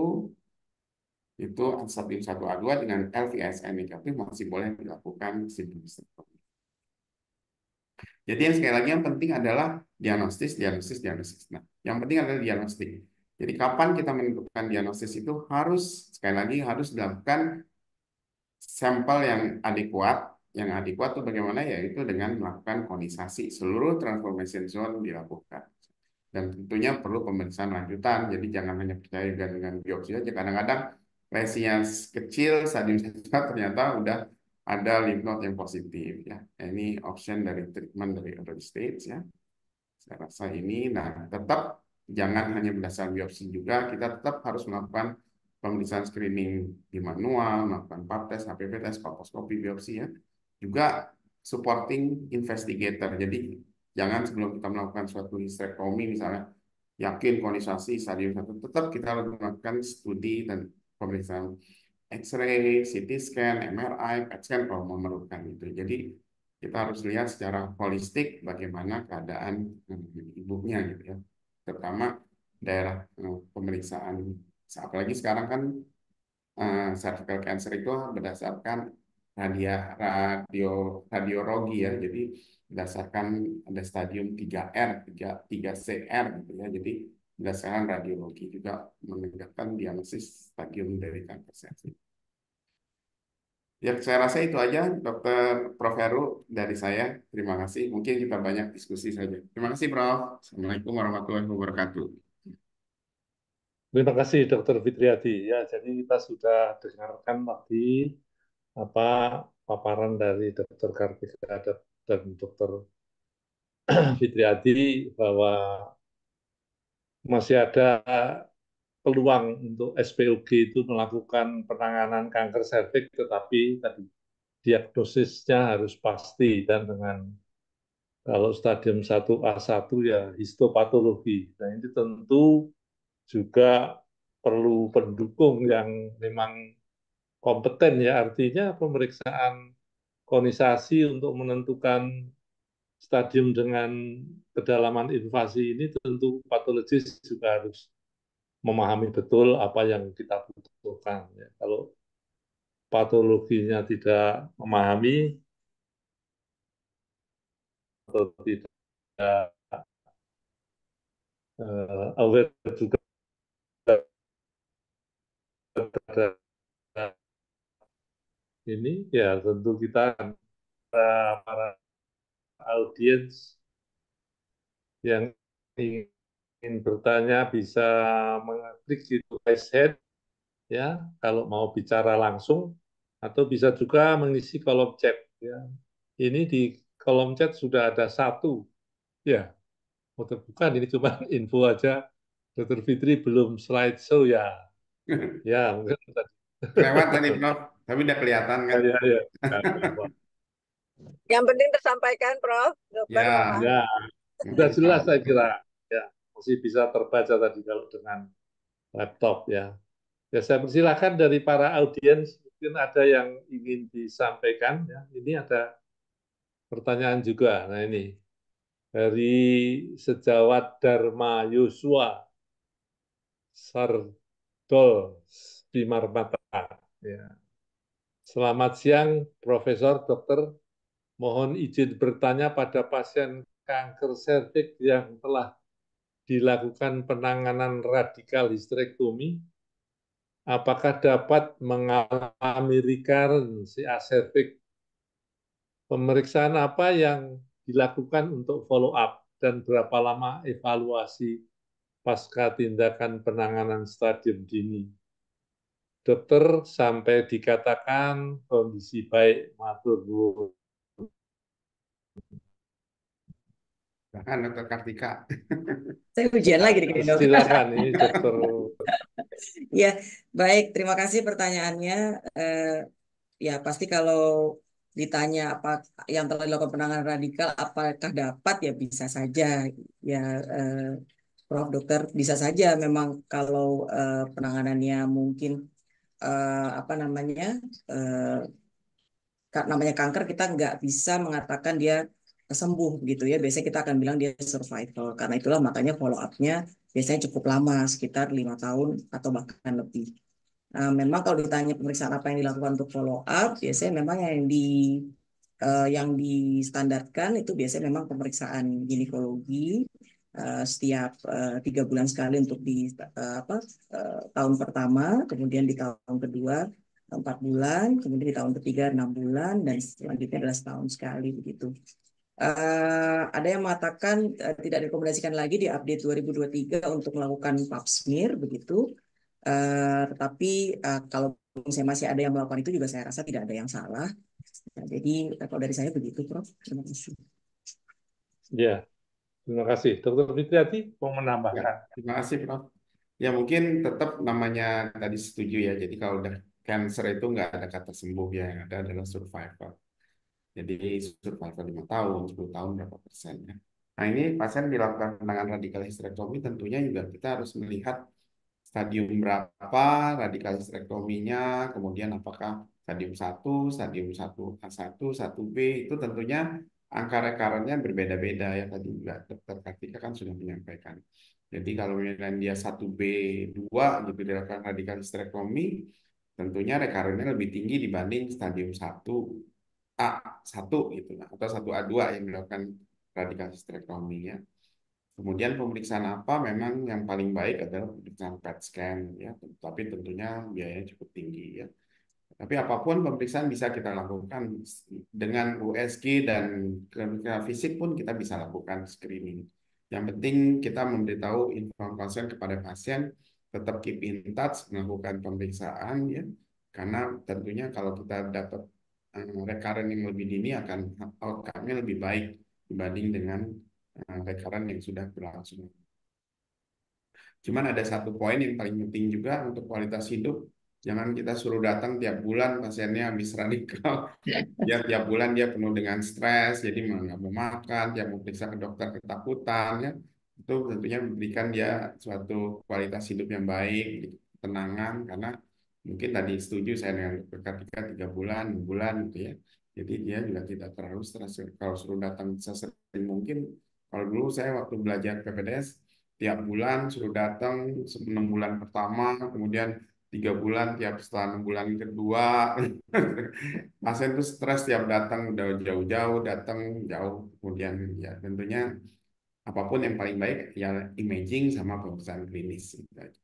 itu stadium satu A dua dengan L V S I negatif masih boleh dilakukan simple hysterectomy. Jadi yang sekali lagi yang penting adalah diagnosis, diagnosis, diagnosis. Nah, yang penting adalah diagnostik. Jadi kapan kita menentukan diagnosis itu harus sekali lagi harus dilakukan sampel yang adekuat. Yang adekuat itu bagaimana? Yaitu dengan melakukan konisasi. Seluruh transformation zone dilakukan. Dan tentunya perlu pemeriksaan lanjutan. Jadi jangan hanya percaya dengan biopsi saja. Kadang-kadang lesi yang kecil, stadium satu ternyata udah ada lymph node yang positif. Ya. Nah, ini option dari treatment dari early stage. Ya. Saya rasa ini, nah tetap jangan hanya berdasarkan biopsi juga, kita tetap harus melakukan pemeriksaan screening di manual, melakukan pap test, H P V test, kolposkopi, biopsi ya. Juga supporting investigator. Jadi jangan sebelum kita melakukan suatu hysterectomy misalnya yakin konisasi stadium satu, tetap kita harus melakukan studi dan pemeriksaan X-ray, C T scan, M R I, P E T scan kalau memerlukan itu. Jadi kita harus lihat secara holistik bagaimana keadaan ibunya gitu ya, terutama daerah pemeriksaan. Apalagi sekarang kan uh, cervical cancer itu berdasarkan radia, radio radiologi ya, jadi berdasarkan ada stadium tiga R, tiga C R gitu ya, jadi berdasarkan radiologi juga menegakkan diagnosis stadium dari kanker cervix. Ya, saya rasa itu aja, Dokter Prof Heru dari saya. Terima kasih. Mungkin kita banyak diskusi saja. Terima kasih, Prof. Assalamualaikum warahmatullahi wabarakatuh. Terima kasih Dokter Fitriadi. Ya, jadi kita sudah dengarkan tadi apa paparan dari Dokter Kartika dan Dokter Fitriadi bahwa masih ada peluang untuk S P O G itu melakukan penanganan kanker serviks, tetapi tadi diagnosisnya harus pasti dan dengan kalau stadium satu A satu ya histopatologi. Nah, ini tentu juga perlu pendukung yang memang kompeten ya, artinya pemeriksaan konisasi untuk menentukan stadium dengan kedalaman invasi ini, tentu patologis juga harus memahami betul apa yang kita butuhkan. Ya, kalau patologinya tidak memahami atau tidak uh, aware juga terhadap ini, ya tentu kita para, para audiens yang ingin bertanya bisa mengklik di raise hand, ya kalau mau bicara langsung, atau bisa juga mengisi kolom chat. Ya. Ini di kolom chat sudah ada satu, ya. Oh, bukan, ini cuma info aja. Dokter Fitri belum slideshow ya. Ya, mungkin tadi. Lewat tadi Prof, tapi udah kelihatan Ya, kan? ya, ya. Ya, ya. Yang penting tersampaikan, Prof. Ya, Barmana. Ya, yang sudah penting jelas tahu. saya kira. Ya, masih bisa terbaca tadi kalau dengan laptop ya. Ya, saya persilahkan dari para audiens, mungkin ada yang ingin disampaikan. Ya. Ini ada pertanyaan juga. Nah ini, dari Sejawat Dharma Yosua Sardol Bimarmata. Ya. Selamat siang, Profesor Dokter. Mohon izin bertanya pada pasien kanker serviks yang telah dilakukan penanganan radikal histerektomi, apakah dapat mengalami recurrence aservik? Pemeriksaan apa yang dilakukan untuk follow up dan berapa lama evaluasi pasca tindakan penanganan stadium dini? Dokter sampai dikatakan kondisi baik, matur nuwun. Bahkan Dokter Kartika. Saya ujian lagi nih, dok. Silakan ini dokter. Ya, baik. Terima kasih pertanyaannya. Eh, ya, pasti kalau ditanya apa yang telah dilakukan penanganan radikal, apakah dapat, ya bisa saja. Ya, eh, Prof. Dokter, bisa saja memang kalau eh, penanganannya mungkin eh, apa namanya eh, ka- namanya kanker, kita nggak bisa mengatakan dia sembuh gitu ya. Biasanya kita akan bilang dia survival. Karena itulah makanya follow up-nya biasanya cukup lama, sekitar lima tahun atau bahkan lebih. Nah, memang kalau ditanya pemeriksaan apa yang dilakukan untuk follow up, biasanya memang yang di eh, yang distandarkan itu biasanya memang pemeriksaan ginekologi eh, setiap eh, tiga bulan sekali untuk di eh, apa eh, tahun pertama, kemudian di tahun kedua empat bulan, kemudian di tahun ketiga enam bulan, dan selanjutnya adalah setahun sekali begitu. Eh, ada yang mengatakan eh, tidak direkomendasikan lagi di update dua ribu dua puluh tiga untuk melakukan pap smear begitu. Eh, tetapi eh, kalau misalnya masih ada yang melakukan itu juga saya rasa tidak ada yang salah. Nah, jadi eh, kalau dari saya begitu, Prof. Terima kasih. Ya, terima kasih. Dokter Fitriati mau Ya, menambahkan. terima kasih Prof. Ya mungkin tetap namanya tadi setuju ya. Jadi kalau udah cancer itu nggak ada kata sembuh ya, yang ada adalah survival. Jadi survival lima tahun, sepuluh tahun berapa persennya. Nah ini pasien dilakukan penanganan radikal histerektomi, tentunya juga kita harus melihat stadium berapa radikal histerektominya, kemudian apakah stadium satu, stadium satu A satu, satu B, itu tentunya angka rekarannya berbeda-beda ya, tadi juga dokter Kartika kan sudah menyampaikan. Jadi kalau misalnya dia satu B dua gitu dilakukan radikal histerektomi, tentunya rekarannya lebih tinggi dibanding stadium satu A satu gitu nah, atau satu A dua yang dilakukan radikal histerektomi ya. Kemudian pemeriksaan apa memang yang paling baik adalah pemeriksaan P E T scan ya, tapi tentunya biayanya cukup tinggi ya. Tapi apapun pemeriksaan bisa kita lakukan dengan U S G dan klinik fisik pun kita bisa lakukan screening. Yang penting kita memberitahu informasi kepada pasien, tetap keep in touch, melakukan pemeriksaan ya. Karena tentunya kalau kita dapat uh, recurrent yang lebih dini akan outcome-nya lebih baik dibanding dengan uh, recurrent yang sudah berlangsung. Cuman ada satu poin yang paling penting juga untuk kualitas hidup. Jangan kita suruh datang tiap bulan pasiennya habis radikal. Ya tiap bulan dia penuh dengan stres, jadi nggak mau makan, dia mau periksa ke dokter ketakutan. Ya. Itu tentunya memberikan dia suatu kualitas hidup yang baik, ketenangan, karena mungkin tadi setuju saya dengan dokter ketika tiga bulan, enam bulan gitu ya. Jadi dia juga tidak terlalu stres. Kalau suruh datang bisa sering mungkin. Kalau dulu saya waktu belajar P P D S, tiap bulan suruh datang enam bulan pertama, kemudian tiga bulan tiap setelah enam bulan kedua. Pasien itu stres tiap datang, udah jauh-jauh datang jauh. Kemudian ya tentunya apapun yang paling baik ya imaging sama pemeriksaan klinis. Gitu aja.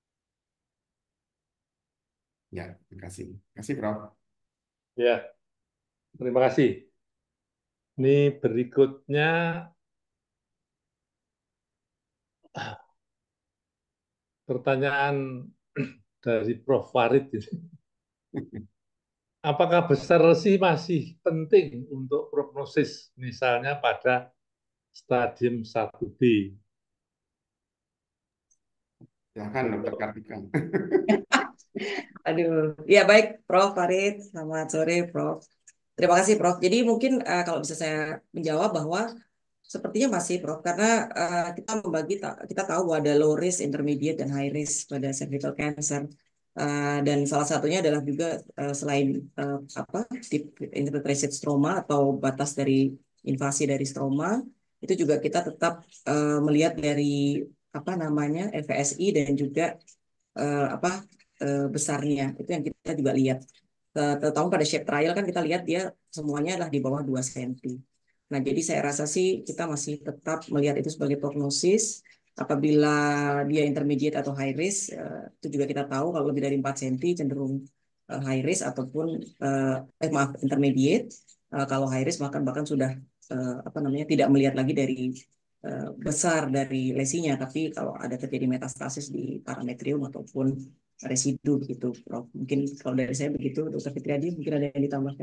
Ya, terima kasih. Terima kasih, Prof. Ya, terima kasih. Ini berikutnya pertanyaan dari Prof Farid ini. Apakah besar resi masih penting untuk prognosis, misalnya pada stadium satu B? Silakan, Dokter Kartika. Aduh, ya baik, Prof Farid. Selamat sore, Prof. Terima kasih, Prof. Jadi mungkin uh, kalau bisa saya menjawab bahwa sepertinya masih, Prof. Karena uh, kita membagi, kita tahu bahwa ada low risk, intermediate, dan high risk pada cervical cancer. Uh, dan salah satunya adalah juga uh, selain uh, apa deep infiltrated stroma atau batas dari invasi dari stroma, itu juga kita tetap uh, melihat dari apa namanya F V S I dan juga uh, apa uh, besarnya. Itu yang kita juga lihat. Terutama pada shape trial kan kita lihat dia semuanya adalah di bawah dua sentimeter. Nah, jadi saya rasa sih kita masih tetap melihat itu sebagai prognosis. Apabila dia intermediate atau high risk, eh, itu juga kita tahu kalau lebih dari empat sentimeter cenderung eh, high risk ataupun eh, eh maaf intermediate. Eh, kalau high risk bahkan bahkan sudah eh, apa namanya tidak melihat lagi dari eh, besar dari lesinya, tapi kalau ada terjadi metastasis di parametrium ataupun residu begitu, Prof. Mungkin kalau dari saya begitu, Dokter Fitriadi mungkin ada yang ditambahkan.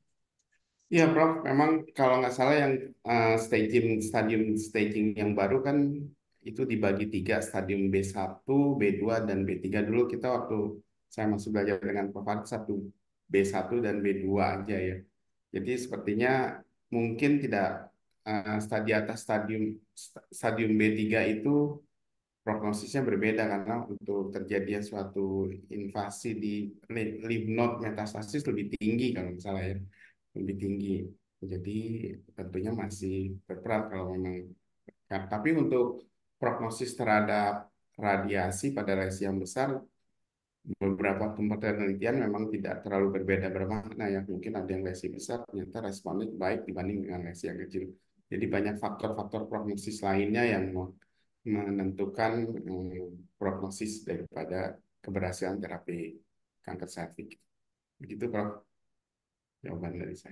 Iya, Prof. Memang kalau nggak salah yang uh, staging, stadium staging yang baru kan itu dibagi tiga, stadium B satu, B dua, dan B tiga. Dulu kita waktu saya masih belajar dengan Prof. Farid, satu B satu dan B dua aja ya. Jadi sepertinya mungkin tidak uh, stadium atas stadium stadium B tiga itu prognosisnya berbeda karena untuk terjadinya suatu invasi di lymph node metastasis lebih tinggi kalau misalnya ya, lebih tinggi. Jadi tentunya masih berperan kalau memang. Nah, tapi untuk prognosis terhadap radiasi pada lesi yang besar, beberapa tempat penelitian memang tidak terlalu berbeda bermakna ya. Mungkin ada yang lesi besar ternyata responnya baik dibanding dengan lesi yang kecil. Jadi banyak faktor-faktor prognosis lainnya yang menentukan hmm, prognosis daripada keberhasilan terapi kanker serviks. Begitu, Prof. Jawaban dari saya.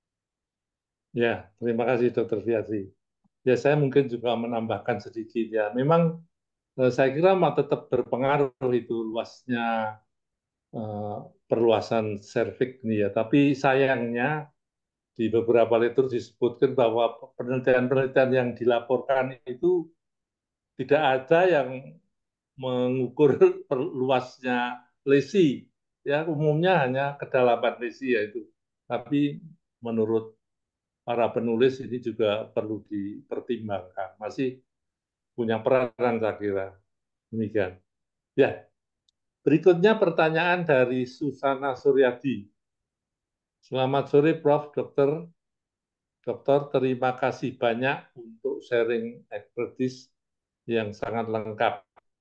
Ya, terima kasih Dokter Fiatri. Ya, saya mungkin juga menambahkan sedikit ya. Memang eh, saya kira mah tetap berpengaruh itu luasnya eh, perluasan serviks ini ya. Tapi sayangnya di beberapa literatur disebutkan bahwa penelitian-penelitian yang dilaporkan itu tidak ada yang mengukur luasnya lesi. Ya, umumnya hanya kedalaman lesi yaitu. Tapi menurut para penulis ini juga perlu dipertimbangkan. Masih punya peranan saya kira. Demikian. Ya, berikutnya pertanyaan dari Susana Suryadi. Selamat sore Prof. Dokter. Dokter, terima kasih banyak untuk sharing expertise yang sangat lengkap.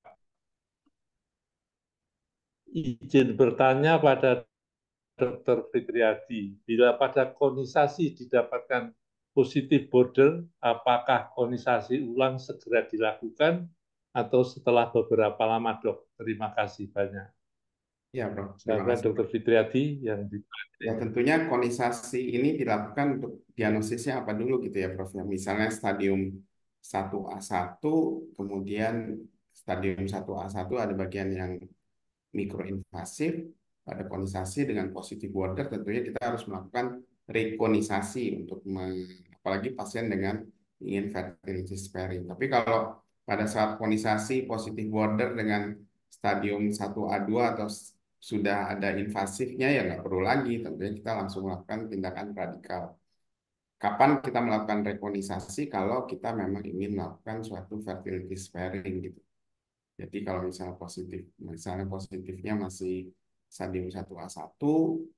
Izin bertanya pada Dokter Fitriadi, bila pada konisasi didapatkan positif border, apakah konisasi ulang segera dilakukan atau setelah beberapa lama, Dok? Terima kasih banyak. Ya, Bro. Terima Silakan kasih, Dokter Bro. Fitriadi yang di. Ya, tentunya konisasi ini dilakukan untuk diagnosisnya apa dulu gitu ya, Prof. Ya, misalnya stadium satu A satu, kemudian stadium satu A satu ada bagian yang mikroinvasif, pada konisasi dengan positif border, tentunya kita harus melakukan rekonisasi untuk meng- apalagi pasien dengan ingin fertility sparing. Tapi kalau pada saat konisasi positif border dengan stadium satu A dua atau sudah ada invasifnya ya nggak perlu lagi, tentunya kita langsung melakukan tindakan radikal. Kapan kita melakukan rekonisasi? Kalau kita memang ingin melakukan suatu fertility sparing gitu. Jadi kalau misalnya positif, misalnya positifnya masih stadium satu A satu,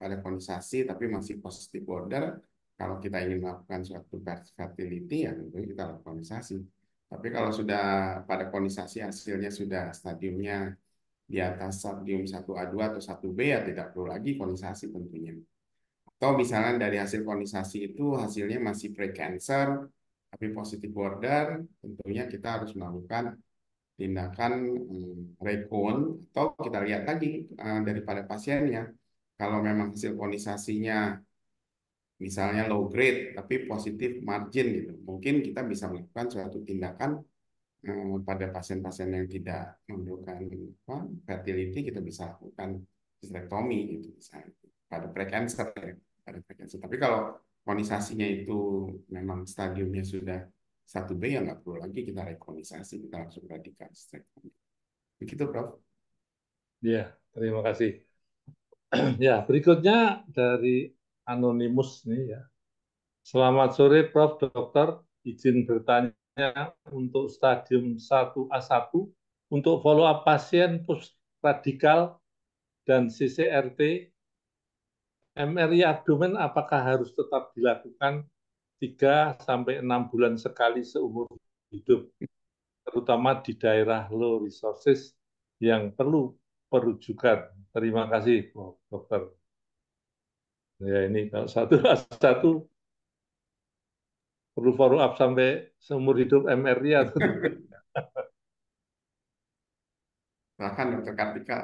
pada kondisasi tapi masih positif border, kalau kita ingin melakukan suatu fertility ya tentu kita lakukan kondisasi. Tapi kalau sudah pada kondisasi hasilnya sudah stadiumnya di atas stadium satu A dua atau satu B ya tidak perlu lagi kondisasi tentunya. Atau misalnya dari hasil kondisasi itu hasilnya masih pre-cancer tapi positif border, tentunya kita harus melakukan tindakan hmm, recon atau kita lihat lagi uh, daripada pasiennya. Kalau memang hasil kondisasinya misalnya low grade tapi positif margin gitu, mungkin kita bisa melakukan suatu tindakan eh, pada pasien-pasien yang tidak memerlukan apa, fertility, kita bisa lakukan hysterektomi gitu misalnya pada precancer ya, pada precancer. Tapi kalau kondisasinya itu memang stadiumnya sudah satu B ya nggak perlu lagi kita rekondisasi, kita langsung radikal hysterektomi. Begitu, Prof. Ya, terima kasih. Ya, berikutnya dari Anonymous nih ya. Selamat sore Prof Dokter, izin bertanya untuk stadium satu A satu untuk follow up pasien post radikal dan C C R T, M R I abdomen apakah harus tetap dilakukan tiga sampai enam bulan sekali seumur hidup, terutama di daerah low resources yang perlu perujukan. Terima kasih, Prof Dokter. Ya ini kalau satu A satu perlu follow up sampai seumur hidup M R I atau tidak? Silahkan Dokter Kartika.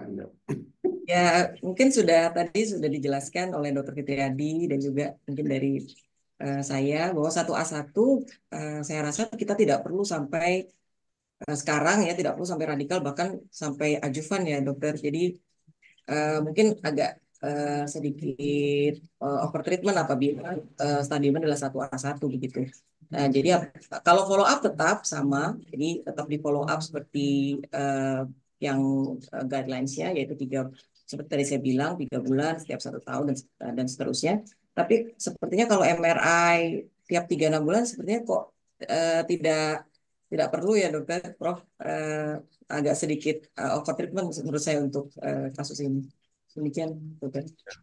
Ya, mungkin sudah tadi sudah dijelaskan oleh Dokter Fitriadi dan juga mungkin dari eh, saya bahwa satu A satu eh, saya rasa kita tidak perlu sampai eh, sekarang ya, tidak perlu sampai radikal bahkan sampai adjuvan ya dokter. Jadi eh, mungkin agak eh, sedikit eh, over treatment apabila eh, stadiumnya adalah satu A satu begitu. Nah, jadi ap- kalau follow up tetap sama, jadi tetap di follow up seperti eh, yang eh, guidelines-nya yaitu tiga seperti tadi saya bilang tiga bulan setiap satu tahun dan dan seterusnya. Tapi sepertinya kalau M R I tiap tiga enam bulan sepertinya kok eh, tidak tidak perlu ya dokter, Prof. Eh, agak sedikit uh, over treatment menurut saya untuk uh, kasus ini. Demikian, dokter.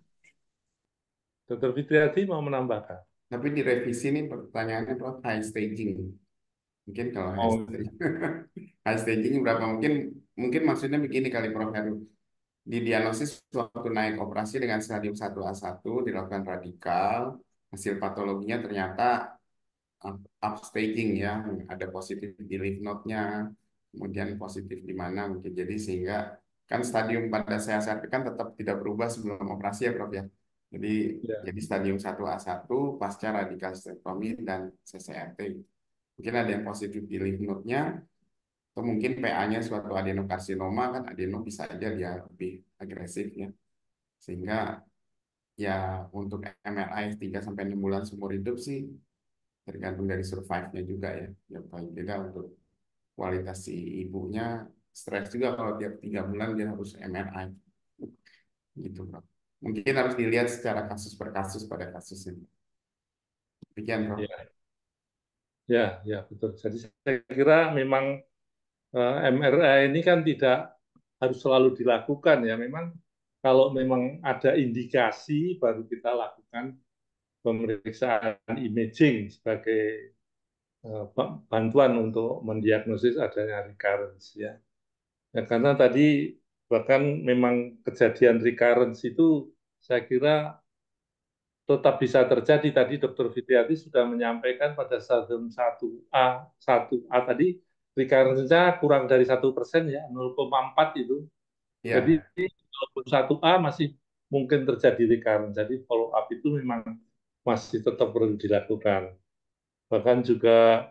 Dokter Fitriadi mau menambahkan? Tapi di revisi ini pertanyaannya Prof, high staging. Mungkin kalau high Oh, staging, high staging berapa? Mungkin mungkin maksudnya begini kali Prof Heru. Didiagnosis waktu naik operasi dengan stadium satu A satu, dilakukan radikal, hasil patologinya ternyata up, upstaging ya, ada positif di lymph node-nya, kemudian positif di mana mungkin. Jadi sehingga kan stadium pada C S R P kan tetap tidak berubah sebelum operasi ya Prof ya. Jadi ya. jadi stadium satu A satu pasca radikal hysterektomi dan C C R T. Mungkin ada yang positif di lymph node-nya, atau mungkin P A-nya suatu adenokarsinoma, kan adeno bisa aja dia lebih agresif ya. Sehingga ya untuk M R I tiga sampai enam bulan seumur hidup sih tergantung dari survive-nya juga ya. Ya paling tidak untuk kualitas si ibunya stres juga kalau tiap tiga bulan dia harus M R I gitu Bro. Mungkin harus dilihat secara kasus per kasus pada kasus ini. Demikian Bro. Ya, ya, ya betul. Jadi saya kira memang eh, M R I ini kan tidak harus selalu dilakukan ya. Memang kalau memang ada indikasi baru kita lakukan pemeriksaan imaging sebagai eh, bantuan untuk mendiagnosis adanya recurrence ya. Ya, karena tadi bahkan memang kejadian recurrence itu saya kira tetap bisa terjadi. Tadi Dokter Fitriati sudah menyampaikan pada stadium satu A, satu A tadi recurrence-nya kurang dari satu persen ya, nol koma empat itu. Jadi Ya, walaupun satu A masih mungkin terjadi recurrence. Jadi follow up itu memang masih tetap perlu dilakukan. Bahkan juga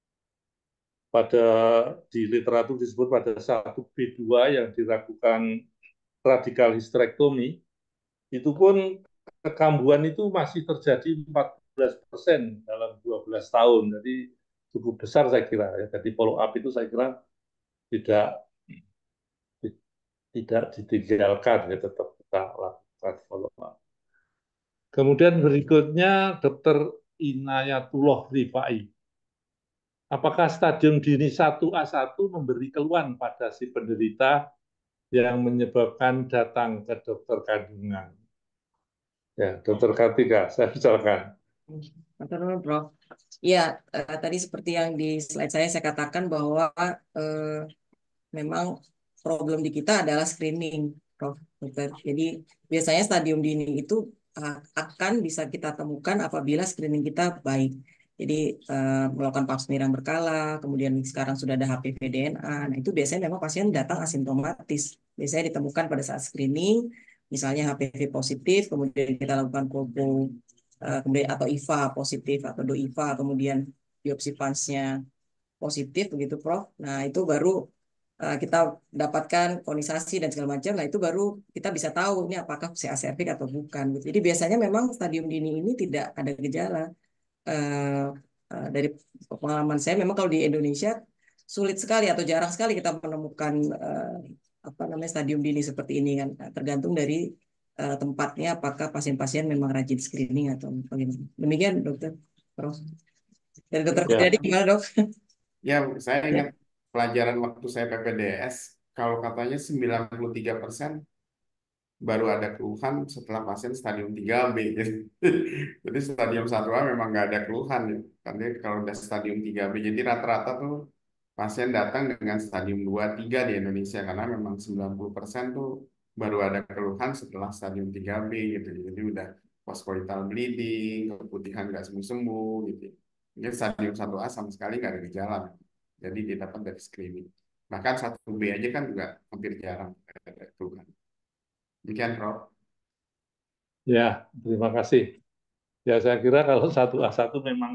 pada di literatur disebut pada satu B dua yang dilakukan radikal hysterektomi, itu pun kekambuhan itu masih terjadi empat belas persen dalam dua belas tahun. Jadi cukup besar saya kira. Ya. Jadi follow up itu saya kira tidak tidak ditinggalkan, ya tetap kita lakukan follow up. Kemudian berikutnya Dokter Inayatullah Rifai. Apakah stadium dini satu A satu memberi keluhan pada si penderita yang menyebabkan datang ke dokter kandungan? Ya, Dokter Kartika, saya silakan. Matur nuwun, Prof. Iya, eh, tadi seperti yang di slide saya saya katakan bahwa eh, memang problem di kita adalah screening, Prof. Dokter. Jadi biasanya stadium dini itu uh, akan bisa kita temukan apabila screening kita baik. Jadi uh, melakukan pap smear yang berkala, kemudian sekarang sudah ada H P V D N A. Nah itu biasanya memang pasien datang asimptomatis. Biasanya ditemukan pada saat screening, misalnya H P V positif, kemudian kita lakukan kolpo, uh, kemudian atau I V A positif atau do I V A, kemudian biopsi pansnya positif begitu Prof. Nah itu baru uh, kita dapatkan konisasi dan segala macam. Nah itu baru kita bisa tahu ini apakah C A cervix atau bukan. Gitu. Jadi biasanya memang stadium dini ini tidak ada gejala. Uh, uh, dari pengalaman saya memang kalau di Indonesia sulit sekali atau jarang sekali kita menemukan uh, apa namanya stadium dini seperti ini kan. Nah, tergantung dari uh, tempatnya apakah pasien-pasien memang rajin screening atau bagaimana. Demikian dokter. Prof. Dari dokter Ya, Jadi gimana dok? Ya, saya Ya. ingat pelajaran waktu saya P P D S, kalau katanya sembilan puluh tiga persen baru ada keluhan setelah pasien stadium tiga B. Jadi, jadi stadium satu A memang nggak ada keluhan ya. Karena kalau udah stadium tiga B, jadi rata-rata tuh pasien datang dengan stadium dua tiga di Indonesia karena memang sembilan puluh persen tuh baru ada keluhan setelah stadium tiga B gitu. Jadi udah postcoital bleeding, keputihan nggak sembuh-sembuh gitu. Jadi stadium satu A sama sekali nggak ada gejala. Jadi didapat dari screening. Bahkan satu B aja kan juga hampir jarang ada keluhan. Demikian, Prof. ya, terima kasih. Ya, saya kira kalau satu A satu memang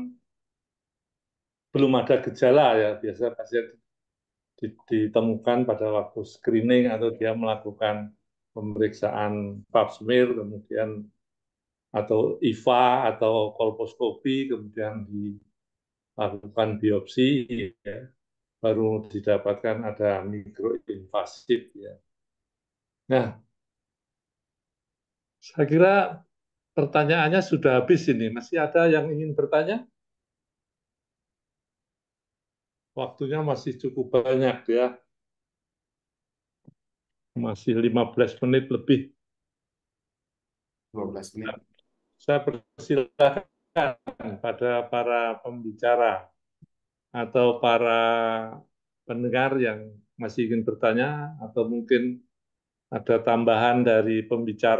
belum ada gejala ya. Biasa pasien ditemukan pada waktu screening atau dia melakukan pemeriksaan pap smear, kemudian atau I V A atau kolposkopi, kemudian dilakukan biopsi, ya, baru didapatkan ada mikroinvasif. Ya. Nah, saya kira pertanyaannya sudah habis ini. Masih ada yang ingin bertanya? Waktunya masih cukup banyak ya, masih lima belas menit lebih. dua belas menit. Saya persilakan pada para pembicara atau para pendengar yang masih ingin bertanya atau mungkin ada tambahan dari pembicara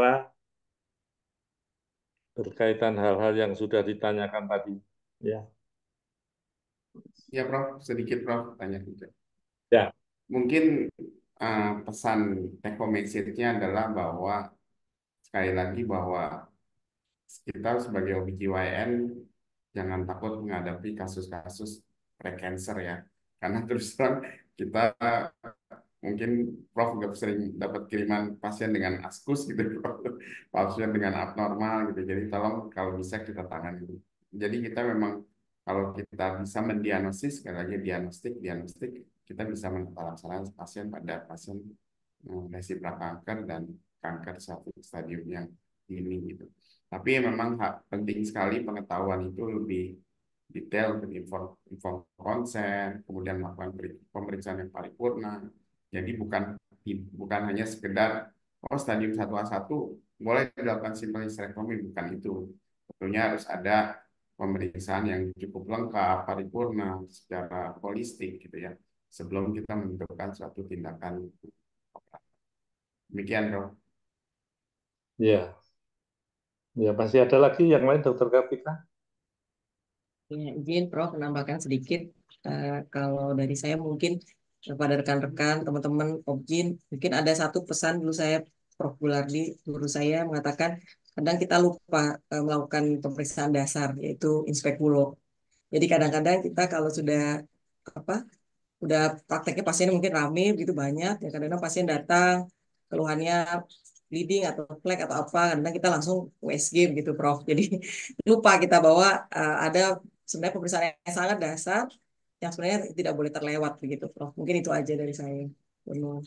berkaitan hal-hal yang sudah ditanyakan tadi. Ya, Ya, Prof. Sedikit, Prof. Tanya juga. ya, Mungkin eh, pesan take home message-nya adalah bahwa sekali lagi bahwa kita sebagai O B G Y N jangan takut menghadapi kasus-kasus pre-cancer ya. Karena terus terang kita mungkin Prof juga sering dapat kiriman pasien dengan askus gitu, Prof. Pasien dengan abnormal gitu. Jadi tolong kalau bisa kita tangani. Jadi kita memang kalau kita bisa mendiagnosis, sekali lagi diagnostik, diagnostik, kita bisa melaksanakan pasien pada pasien eh, lesi prakanker dan kanker satu stadium yang ini gitu. Tapi memang hak, penting sekali pengetahuan itu lebih detail untuk info, info konsen, kemudian melakukan pemeriksaan yang paripurna. Jadi bukan bukan hanya sekedar oh stadium satu A satu boleh dilakukan simple hysterectomy, bukan itu. Tentunya harus ada pemeriksaan yang cukup lengkap, paripurna, secara holistik gitu ya, sebelum kita menentukan suatu tindakan. Demikian, dok. ya, ya. Masih ada lagi yang lain, Dokter Kartika? Ya, izin Prof menambahkan sedikit. Eh, kalau dari saya mungkin kepada rekan-rekan, teman-teman Objin, mungkin ada satu pesan dulu saya Prof Bulardi, guru saya mengatakan kadang kita lupa eh, melakukan pemeriksaan dasar yaitu inspekulo. Jadi kadang-kadang kita kalau sudah apa udah prakteknya pasien mungkin rame gitu banyak ya kadang-kadang pasien datang keluhannya bleeding atau flek atau apa kadang kita langsung U S G begitu Prof jadi lupa kita bahwa uh, ada sebenarnya pemeriksaan yang sangat dasar yang sebenarnya tidak boleh terlewat begitu Prof mungkin itu aja dari saya. Benar.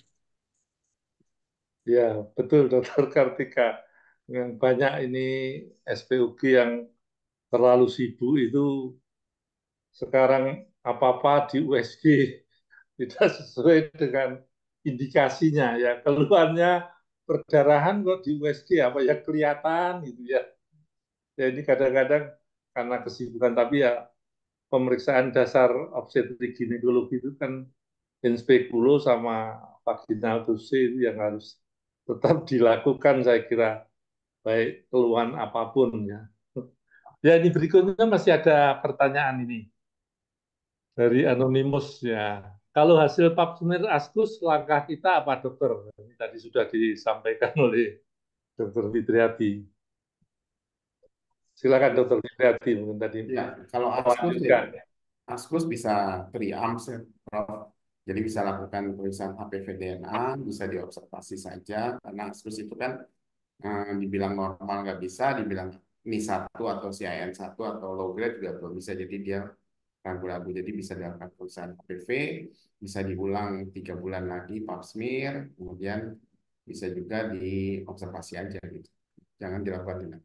Ya, betul, Dokter Kartika. Yang banyak ini S P U G yang terlalu sibuk itu sekarang apa-apa di U S G tidak sesuai dengan indikasinya. Ya, keluhannya perdarahan kok di U S G apa ya kelihatan gitu ya. Ya ini kadang-kadang karena kesibukan, tapi ya pemeriksaan dasar obstetrik ginekologi itu kan in speculo sama vaginal dosis itu yang harus tetap dilakukan, saya kira, baik keluhan apapun ya. Ya ini berikutnya masih ada pertanyaan ini dari Anonymous ya. Kalau hasil pap smear askus, langkah kita apa dokter? Ini tadi sudah disampaikan oleh dokter Fitriati. Silakan dokter Fitriati mungkin tadi Ya, kalau askus ya, melanjutkan. askus bisa pre-amps ya, Prof. Jadi bisa lakukan pemeriksaan H P V D N A, bisa diobservasi saja, karena askus itu kan eh, dibilang normal nggak bisa, dibilang ini satu atau C I N satu atau low grade juga belum bisa, jadi dia ragu-ragu. Jadi bisa dilakukan pemeriksaan H P V, bisa diulang tiga bulan lagi pap smear, kemudian bisa juga diobservasi aja gitu. Jangan dilakukan tindak.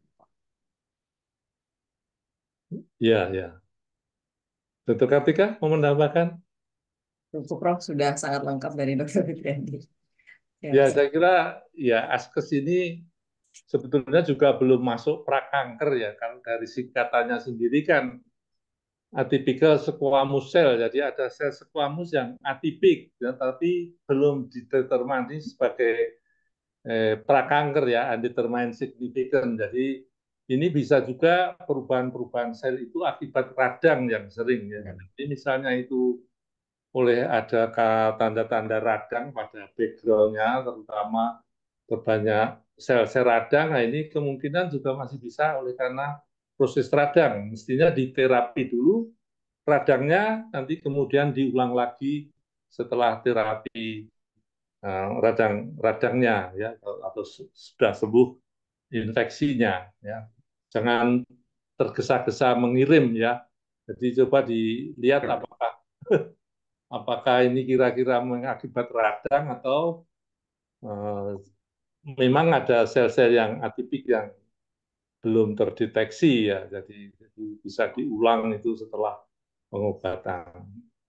Ya, ya. Dokter Kartika mau menambahkan? Cukup Prof sudah sangat lengkap dari Dokter Fitriandi. Ya, Ya, saya kira ya askes ini sebetulnya juga belum masuk prakanker ya. Kalau dari singkatannya sendiri kan atypical squamous cell. Jadi ada sel squamous yang atipik, ya, tapi belum didetermini sebagai eh, prakanker ya, undetermined significant. Jadi ini bisa juga perubahan-perubahan sel itu akibat radang yang sering ya. Jadi misalnya itu oleh ada tanda-tanda radang pada background-nya, terutama terbanyak sel-sel radang. Nah ini kemungkinan juga masih bisa oleh karena proses radang. Mestinya diterapi dulu radangnya, nanti kemudian diulang lagi setelah terapi uh, radang radangnya ya, atau sudah sembuh infeksinya ya. Jangan tergesa-gesa mengirim ya. Jadi coba dilihat apakah apakah ini kira-kira mengakibat radang atau uh, memang ada sel-sel yang atipik yang belum terdeteksi ya. Jadi, jadi bisa diulang itu setelah pengobatan.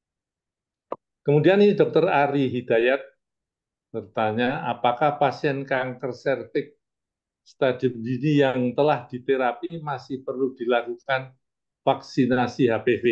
Kemudian ini Dokter Ari Hidayat bertanya, apakah pasien kanker serviks stadium dini yang telah diterapi masih perlu dilakukan vaksinasi H P V?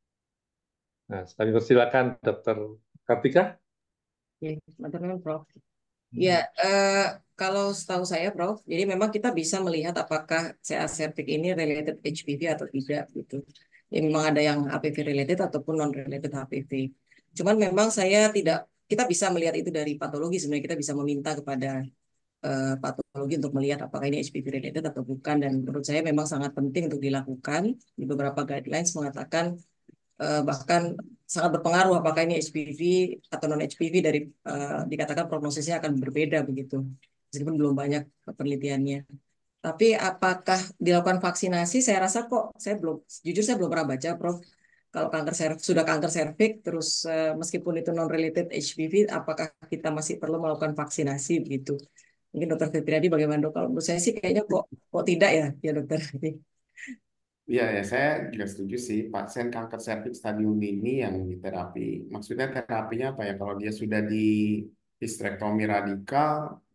Nah, kami persilakan Dokter Kartika. oke, teman-teman Prof. Ya, eh, kalau setahu saya, Prof, jadi memang kita bisa melihat apakah C A septic ini related H P V atau tidak gitu. Ya, memang ada yang H P V related ataupun non related H P V. Cuman memang saya tidak, kita bisa melihat itu dari patologi. Sebenarnya kita bisa meminta kepada eh, patologi untuk melihat apakah ini H P V related atau bukan. Dan menurut saya memang sangat penting untuk dilakukan. Di beberapa guidelines mengatakan eh, bahkan sangat berpengaruh apakah ini H P V atau non H P V dari eh, dikatakan prognosisnya akan berbeda begitu. Meskipun belum banyak penelitiannya. Tapi apakah dilakukan vaksinasi? Saya rasa kok saya belum, jujur saya belum pernah baca, Prof. Kalau kanker serviks sudah kanker serviks, terus eh, meskipun itu non related H P V, apakah kita masih perlu melakukan vaksinasi begitu? Mungkin Dokter Fitriadi bagaimana dok? Kalau menurut saya sih kayaknya kok kok tidak ya, ya Dokter. Iya, ya, saya juga setuju sih. Pasien kanker serviks stadium dini yang diterapi, maksudnya terapinya apa ya? Kalau dia sudah di histrektomi radikal,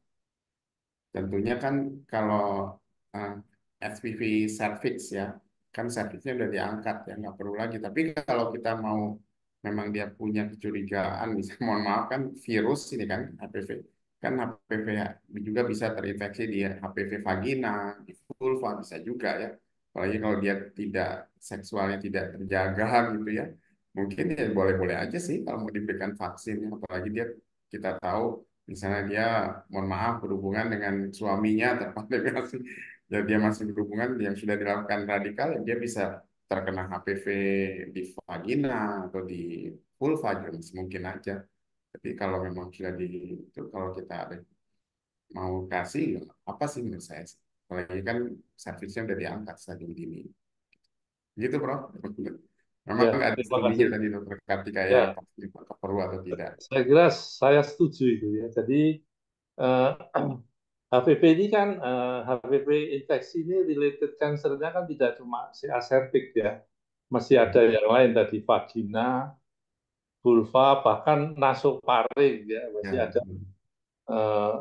tentunya kan kalau eh, H P V cervix ya, kan cervixnya udah diangkat ya, nggak perlu lagi. Tapi kalau kita mau memang dia punya kecurigaan, bisa mohon maaf kan virus ini kan H P V, kan H P V juga bisa terinfeksi di H P V vagina, di vulva bisa juga ya. Apalagi kalau dia tidak seksualnya tidak terjaga gitu ya, mungkin ya boleh-boleh aja sih kalau mau diberikan vaksin. Apalagi dia kita tahu misalnya dia mohon maaf berhubungan dengan suaminya tanpa definisi, ya dia masih berhubungan yang sudah dilakukan radikal, ya dia bisa terkena H P V di vagina atau di vulva juga masih mungkin aja. Tapi kalau memang sudah di itu, kalau kita ada mau kasih ya apa sih menurut saya sih. Apalagi kan servisnya udah diangkat stadium dini. Gitu, Prof. Memang Ya, nggak ada terima studinya kasih. tadi dokter Kartika ya, Ya, pasti perlu atau tidak. saya kira saya setuju itu ya. Jadi eh, H P V ini kan eh, H P V infeksi ini related cancer-nya kan tidak cuma si asertik ya. Masih ada yang lain tadi vagina, vulva, bahkan nasofaring ya. Masih Ya, ada eh,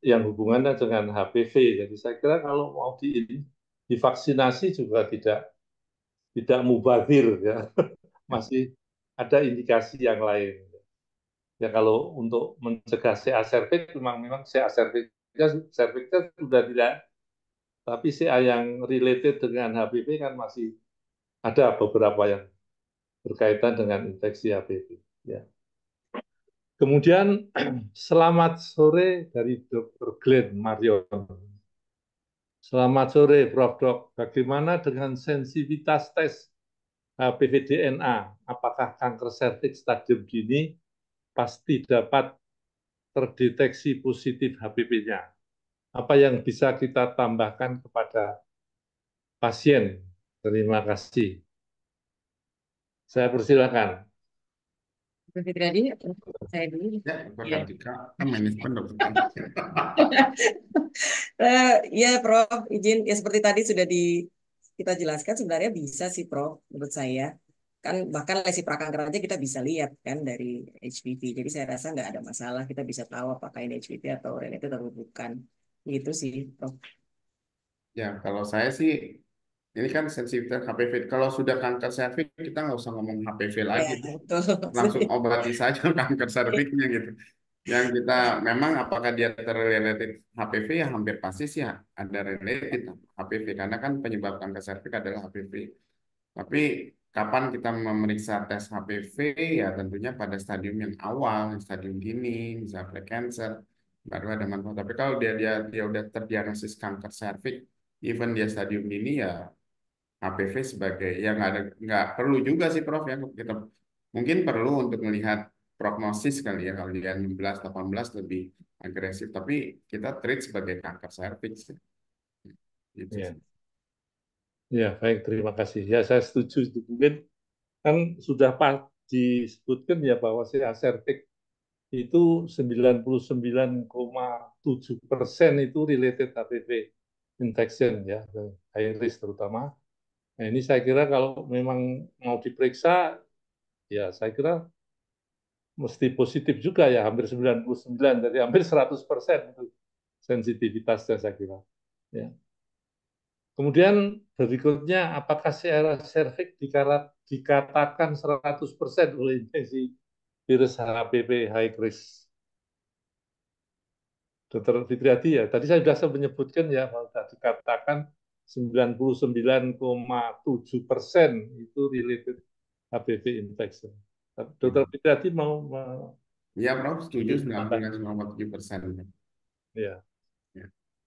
yang hubungannya dengan H P V. Jadi saya kira kalau mau di, divaksinasi juga tidak tidak mubazir ya, masih ada indikasi yang lain. Ya kalau untuk mencegah C A cervix memang memang C A cervixnya cervixnya sudah tidak, tapi C A yang related dengan H P V kan masih ada beberapa yang berkaitan dengan infeksi H P V. Ya. Kemudian selamat sore dari dokter Glenn Marion. Selamat sore, Prof Dok. Bagaimana dengan sensitivitas tes H P V D N A? Apakah kanker serviks stadium dini pasti dapat terdeteksi positif H P V-nya? Apa yang bisa kita tambahkan kepada pasien? Terima kasih. Saya persilakan. Dokter Fitriadi, saya dulu. Ya, Dokter Ya. Kartika, kan manajemen Dokter Kartika. Eh, ya, Prof, izin ya seperti tadi sudah di kita jelaskan sebenarnya bisa sih, Prof, menurut saya. Kan bahkan lesi prakanker aja kita bisa lihat kan dari H P V. Jadi saya rasa nggak ada masalah, kita bisa tahu apakah ini H P V atau related atau bukan. Gitu sih, Prof. Ya, kalau saya sih, ini kan sensitivitas H P V. Kalau sudah kanker serviks, kita nggak usah ngomong H P V Ya, lagi. betul. Langsung obati saja kanker serviksnya gitu. Yang kita memang apakah dia terrelated H P V, ya hampir pasti sih ada related H P V. Karena kan penyebab kanker serviks adalah H P V. Tapi kapan kita memeriksa tes H P V, ya tentunya pada stadium yang awal, stadium dini, misalnya precancer, baru ada manfaat. Tapi kalau dia dia dia udah terdiagnosis kanker serviks, even dia stadium dini, ya H P V sebagai ya nggak ada nggak perlu juga sih Prof ya, kita mungkin perlu untuk melihat prognosis kali ya, kalau dia enam belas delapan belas lebih agresif, tapi kita treat sebagai kanker serviks gitu Ya, sih. ya baik, terima kasih. Ya, saya setuju. Mungkin kan sudah Pak disebutkan ya bahwa C A cervix itu sembilan puluh sembilan koma tujuh persen itu related H P V infection ya, high risk terutama. Nah, ini saya kira kalau memang mau diperiksa, ya saya kira mesti positif juga ya, hampir sembilan puluh sembilan dari hampir seratus persen itu sensitivitasnya saya kira. Ya. Kemudian berikutnya, apakah C A cervix dikatakan seratus persen oleh infeksi virus H P V high risk? Dokter Fitriadi ya, tadi saya sudah menyebutkan ya, bahwa sudah dikatakan sembilan puluh sembilan koma tujuh persen itu related H P V infection. Dokter Fitriadi mau, mau Ya Prof, setuju sembilan puluh tambah? sembilan koma tujuh persen. Ya, Ya,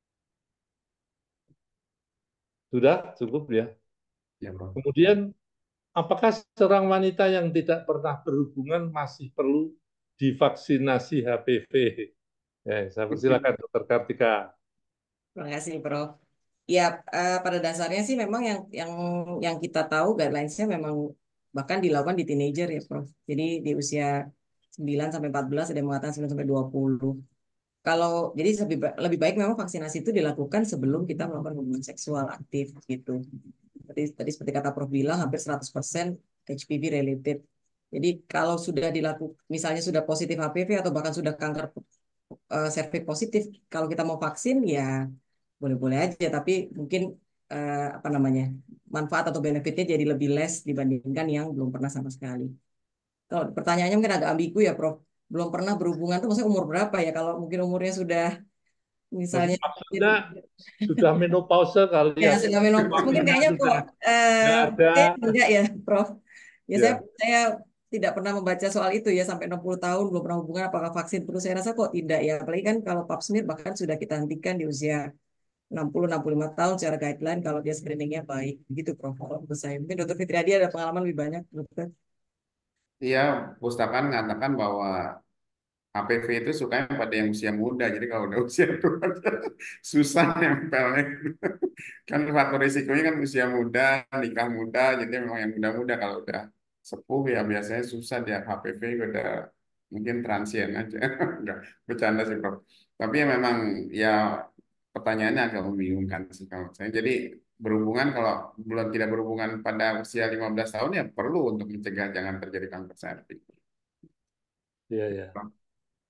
sudah cukup ya. ya Prof. Kemudian, apakah seorang wanita yang tidak pernah berhubungan masih perlu divaksinasi H P V? Ya, saya persilakan Dokter Kartika. Terima kasih, Prof. Ya, eh, pada dasarnya sih memang yang yang yang kita tahu guidelines-nya memang bahkan dilakukan di teenager ya, Prof. Jadi di usia sembilan sampai empat belas, ada yang mengatakan sembilan sampai dua puluh. Kalau jadi lebih ba- lebih baik memang vaksinasi itu dilakukan sebelum kita melakukan hubungan seksual aktif gitu. Tadi tadi seperti kata Prof bilang hampir seratus persen H P V related. Jadi kalau sudah dilakukan misalnya sudah positif H P V atau bahkan sudah kanker eh, serviks positif, kalau kita mau vaksin ya boleh-boleh aja, tapi mungkin eh, apa namanya manfaat atau benefitnya jadi lebih less dibandingkan yang belum pernah sama sekali. Kalau pertanyaannya mungkin agak ambigu ya, Prof. Belum pernah berhubungan tuh maksudnya umur berapa ya? Kalau mungkin umurnya sudah Mungkin misalnya maksudnya sudah menopause kali ya ya, sudah menopause, mungkin waktunya kayaknya kok sudah nggak eh, ada. kayak enggak ya, Prof. Ya saya Ya, saya tidak pernah membaca soal itu ya sampai enam puluh tahun belum pernah hubungan apakah vaksin perlu, saya rasa kok tidak ya. Apalagi kan kalau pap smear bahkan sudah kita hentikan di usia enam puluh enam puluh lima tahun secara guideline kalau dia screeningnya baik. Begitu, Prof. Kalau menurut saya. Mungkin Dokter Fitriadi ada pengalaman lebih banyak, Dokter. Iya, pustakaan mengatakan bahwa H P V itu sukanya pada yang usia muda, jadi kalau udah usia tua susah nempelnya. Kan faktor risikonya kan usia muda, nikah muda, jadi memang yang muda-muda. Kalau udah sepuh ya biasanya susah, dia H P V udah mungkin transien aja. Enggak, bercanda sih Prof. Tapi ya memang ya pertanyaannya agak membingungkan sih kalau saya. Jadi berhubungan kalau belum tidak berhubungan pada usia lima belas tahun ya perlu untuk mencegah jangan terjadi kanker serviks. ya, ya.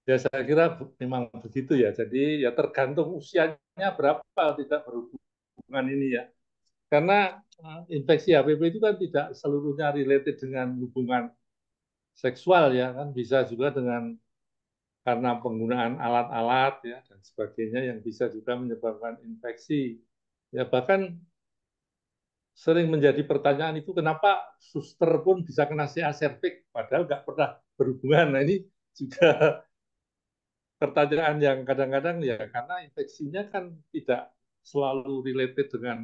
Ya saya kira memang begitu ya. Jadi ya tergantung usianya berapa tidak berhubungan ini ya. Karena eh, infeksi H P V itu kan tidak seluruhnya related dengan hubungan seksual ya kan, bisa juga dengan karena penggunaan alat-alat ya dan sebagainya yang bisa juga menyebabkan infeksi. Ya bahkan sering menjadi pertanyaan itu kenapa suster pun bisa kena C A cervix padahal nggak pernah berhubungan. Nah ini juga pertanyaan yang kadang-kadang ya karena infeksinya kan tidak selalu related dengan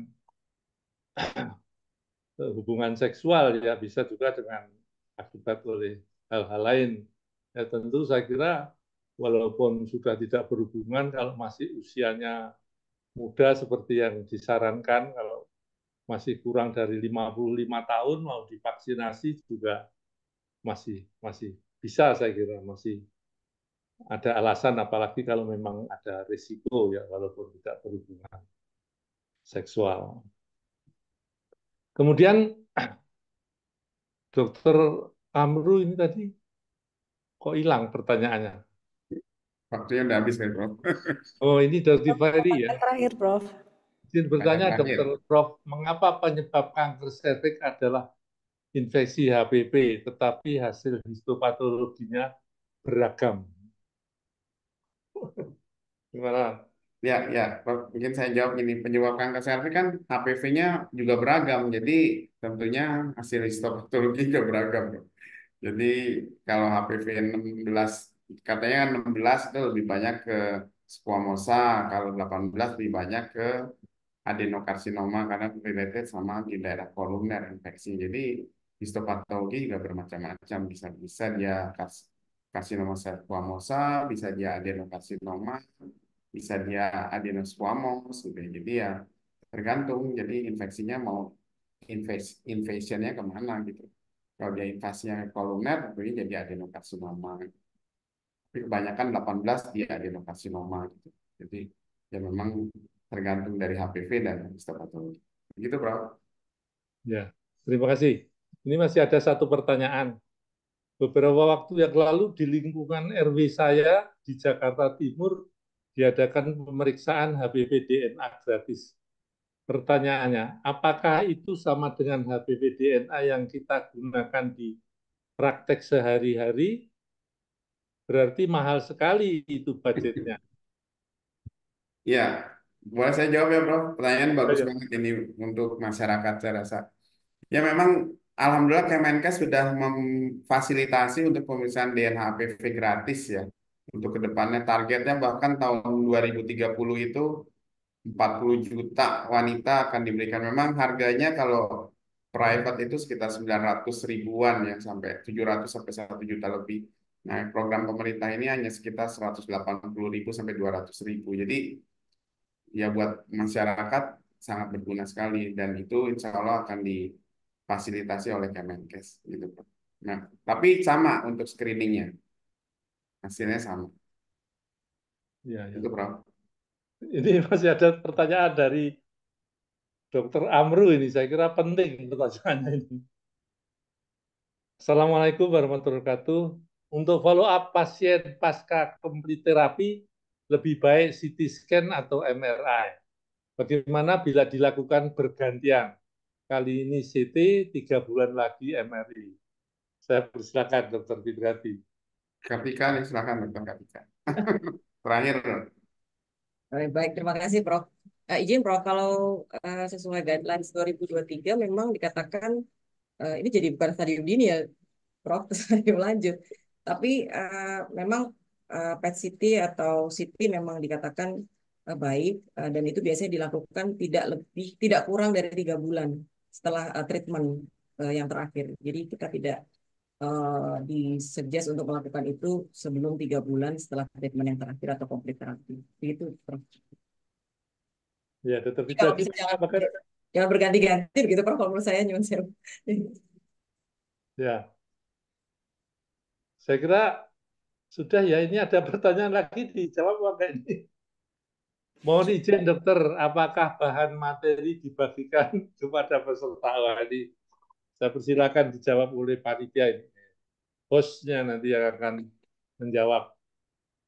hubungan seksual ya bisa juga dengan akibat oleh hal-hal lain. Ya tentu saya kira walaupun sudah tidak berhubungan kalau masih usianya muda seperti yang disarankan kalau masih kurang dari lima puluh lima tahun mau divaksinasi juga masih masih bisa saya kira masih ada alasan apalagi kalau memang ada risiko ya walaupun tidak berhubungan seksual. Kemudian dokter Amru ini tadi kok hilang pertanyaannya? Waktunya udah habis kan, Prof? Oh, ini dokter Fahri ya. Pertanyaan terakhir, Prof. Izin bertanya, Pertanyaan terakhir. dokter Prof, mengapa penyebab kanker serviks adalah infeksi H P V, tetapi hasil histopatologinya beragam? Gimana? Ya, ya, Prof. Mungkin saya jawab gini, penyebab kanker serviks kan H P V-nya juga beragam, jadi tentunya hasil histopatologi juga beragam, Prof. Jadi kalau H P V enam belas, katanya kan enam belas itu lebih banyak ke squamosa, kalau delapan belas lebih banyak ke adenokarsinoma karena related sama di daerah kolumner infeksi. Jadi histopatologi juga bermacam-macam, bisa bisa dia kars- karsinoma squamosa, bisa dia adenokarsinoma, bisa dia adenosquamous gitu. Ya. Jadi ya tergantung. Jadi infeksinya mau invas invasionnya kemana gitu. Kalau dia invasinya ke kolumner, tentunya jadi adenokarsinoma. Tapi kebanyakan delapan belas dia adenokarsinoma gitu. Jadi ya memang tergantung dari H P V dan histopatologi. Begitu, Bro. Ya, terima kasih. Ini masih ada satu pertanyaan. Beberapa waktu yang lalu di lingkungan R W saya di Jakarta Timur diadakan pemeriksaan H P V D N A gratis. Pertanyaannya, apakah itu sama dengan H P V D N A yang kita gunakan di praktek sehari-hari? Berarti mahal sekali itu budgetnya. Ya, boleh saya jawab ya, Bro? Pertanyaan bagus Ayo. banget ini untuk masyarakat, saya rasa. Ya memang, Alhamdulillah Kemenkes sudah memfasilitasi untuk pemeriksaan D N A H P V gratis ya. Untuk kedepannya targetnya bahkan tahun dua ribu tiga puluh itu empat puluh juta wanita akan diberikan. Memang harganya kalau private itu sekitar sembilan ratus ribuan ya, sampai tujuh ratus sampai satu juta lebih. Nah, program pemerintah ini hanya sekitar seratus delapan puluh ribu sampai dua ratus ribu. Jadi ya buat masyarakat sangat berguna sekali dan itu insya Allah akan difasilitasi oleh Kemenkes gitu, Bro. Nah, tapi sama untuk screeningnya, hasilnya sama. Ya, ya. Itu, Bro. Ini masih ada pertanyaan dari dokter Amru ini. Saya kira penting pertanyaannya ini. Assalamualaikum warahmatullahi wabarakatuh. Untuk follow up pasien pasca complete terapi, lebih baik C T scan atau M R I? Bagaimana bila dilakukan bergantian? Kali ini C T, tiga bulan lagi M R I. Saya persilakan dokter Fidrati. Kartika nih, silakan Dokter Kartika. Terakhir. Baik, baik, terima kasih, Prof. Eh, izin, Prof, kalau eh, sesuai guidelines dua ribu dua puluh tiga memang dikatakan eh, ini jadi bukan stadium dini ya, Prof, stadium lanjut. Tapi eh, memang eh, P E T C T atau C T memang dikatakan eh, baik eh, dan itu biasanya dilakukan tidak lebih, tidak kurang dari tiga bulan setelah eh, treatment eh, yang terakhir. Jadi kita tidak eh, disuggest untuk melakukan itu sebelum tiga bulan setelah treatment yang terakhir atau complete terapi. Begitu, Prof. Ya, dokter Jadi kalau Fidrati bisa jangan mengatakan, jangan berganti-ganti begitu, Prof. Kalau menurut saya nyuwun sewu. ya, saya kira sudah ya, ini ada pertanyaan lagi dijawab pakai ini. Mohon izin dokter, apakah bahan materi dibagikan kepada peserta? Wah, ini saya persilakan dijawab oleh panitia ini. Hostnya nanti yang akan menjawab.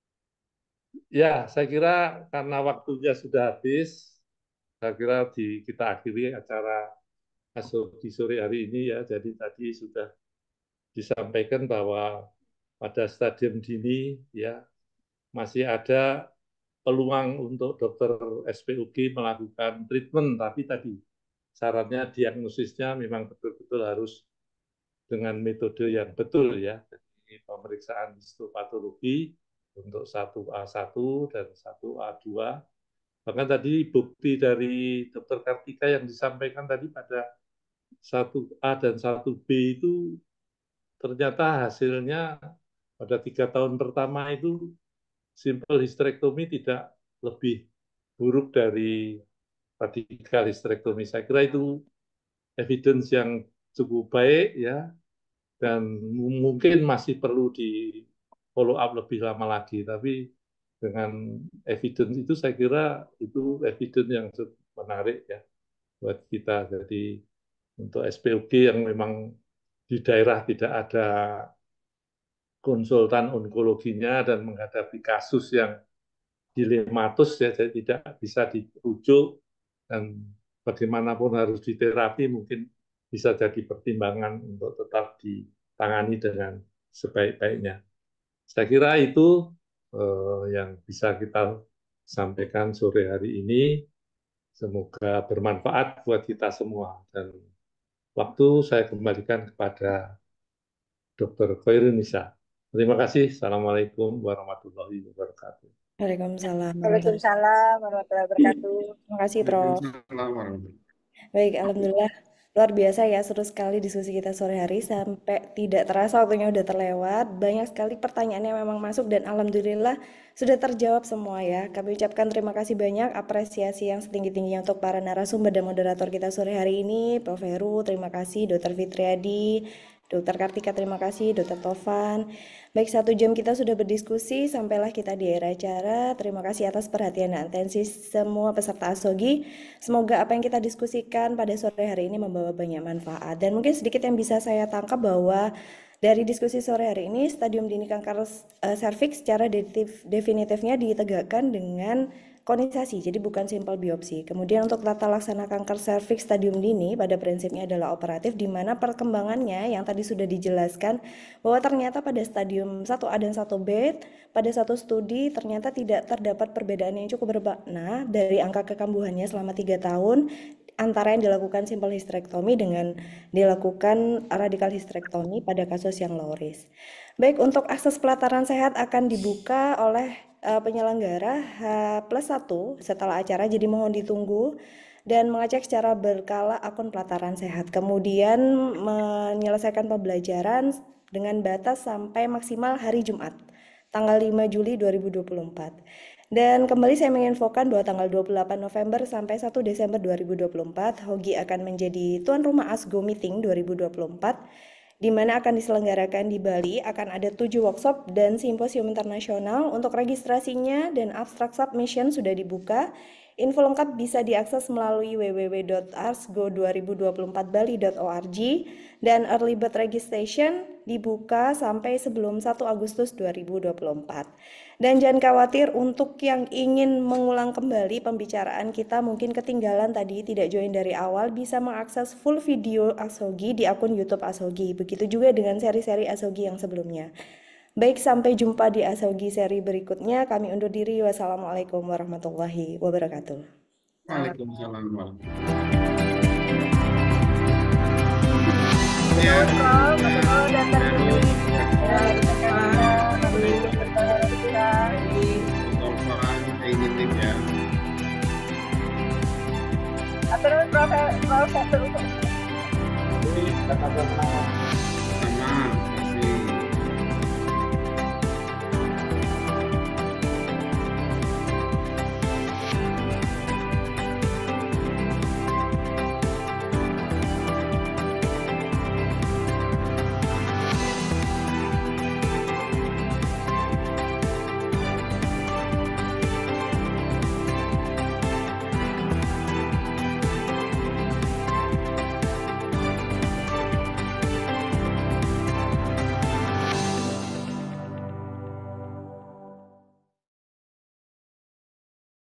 Ya, saya kira karena waktunya sudah habis, saya kira di, kita akhiri acara Asogi sore hari ini ya. Jadi tadi sudah disampaikan bahwa pada stadium dini ya masih ada peluang untuk dokter S P U G melakukan treatment, tapi tadi syaratnya diagnosisnya memang betul-betul harus dengan metode yang betul ya. Jadi pemeriksaan histopatologi untuk satu A satu dan satu A dua. Bahkan tadi bukti dari dokter Kartika yang disampaikan tadi pada satu A dan satu B itu ternyata hasilnya pada tiga tahun pertama itu simple hysterectomy tidak lebih buruk dari radikal hysterectomy. Saya kira itu evidence yang cukup baik ya, dan mungkin masih perlu di follow up lebih lama lagi. Tapi dengan evidence itu saya kira itu evidence yang cukup menarik ya buat kita. Jadi untuk S P U G yang memang di daerah tidak ada konsultan onkologinya dan menghadapi kasus yang dilematus ya, jadi tidak bisa dirujuk dan bagaimanapun harus diterapi, mungkin bisa jadi pertimbangan untuk tetap ditangani dengan sebaik-baiknya. Saya kira itu eh, yang bisa kita sampaikan sore hari ini. Semoga bermanfaat buat kita semua. Dan waktu saya kembalikan kepada dokter Khairul Nisa. Terima kasih. Assalamualaikum warahmatullahi wabarakatuh. Waalaikumsalam. Waalaikumsalam warahmatullahi wabarakatuh. Terima kasih, Prof. Waalaikumsalam warahmatullahi Baik, alhamdulillah luar biasa ya, seru sekali diskusi kita sore hari, sampai tidak terasa waktunya udah terlewat. Banyak sekali pertanyaan yang memang masuk dan alhamdulillah sudah terjawab semua ya. Kami ucapkan terima kasih banyak, apresiasi yang setinggi-tingginya untuk para narasumber dan moderator kita sore hari ini. Prof Heru, terima kasih. Dokter Fitriadi, Dokter Kartika, terima kasih. Dokter Tovan. Baik, satu jam kita sudah berdiskusi, sampailah kita di akhir acara. Terima kasih atas perhatian dan atensi semua peserta Asogi. Semoga apa yang kita diskusikan pada sore hari ini membawa banyak manfaat. Dan mungkin sedikit yang bisa saya tangkap bahwa dari diskusi sore hari ini, stadium dini kanker uh, serviks secara definitif, definitifnya ditegakkan dengan konisasi, jadi bukan simpel biopsi. Kemudian untuk tata laksana kanker serviks stadium dini pada prinsipnya adalah operatif, di mana perkembangannya yang tadi sudah dijelaskan bahwa ternyata pada stadium satu A dan satu B pada satu studi ternyata tidak terdapat perbedaan yang cukup bermakna dari angka kekambuhannya selama tiga tahun antara yang dilakukan simple hysterectomy dengan dilakukan radikal hysterectomy pada kasus yang low risk. Baik, untuk akses pelataran sehat akan dibuka oleh uh, penyelenggara H plus satu setelah acara, jadi mohon ditunggu dan mengecek secara berkala akun pelataran sehat. Kemudian menyelesaikan pembelajaran dengan batas sampai maksimal hari Jumat, tanggal lima Juli dua ribu dua puluh empat. Dan kembali saya menginfokan bahwa tanggal dua puluh delapan November sampai satu Desember dua ribu dua puluh empat, Hogi akan menjadi tuan rumah ASGO Meeting dua ribu dua puluh empat, di mana akan diselenggarakan di Bali. Akan ada tujuh workshop dan simposium internasional. Untuk registrasinya dan abstrak submission sudah dibuka. Info lengkap bisa diakses melalui w w w dot arsgo dua ribu dua puluh empat bali dot org dan early bird registration dibuka sampai sebelum satu Agustus dua ribu dua puluh empat. Dan jangan khawatir, untuk yang ingin mengulang kembali pembicaraan kita mungkin ketinggalan tadi, tidak join dari awal, bisa mengakses full video Asogi di akun YouTube Asogi. Begitu juga dengan seri-seri Asogi yang sebelumnya. Baik, sampai jumpa di Asogi seri berikutnya. Kami undur diri. Wassalamualaikum warahmatullahi wabarakatuh. Waalaikumsalam warahmatullahi Ya, Prof, betul datang dulu. Ya, ya. Atur Prof, Prof, Jadi kata-kata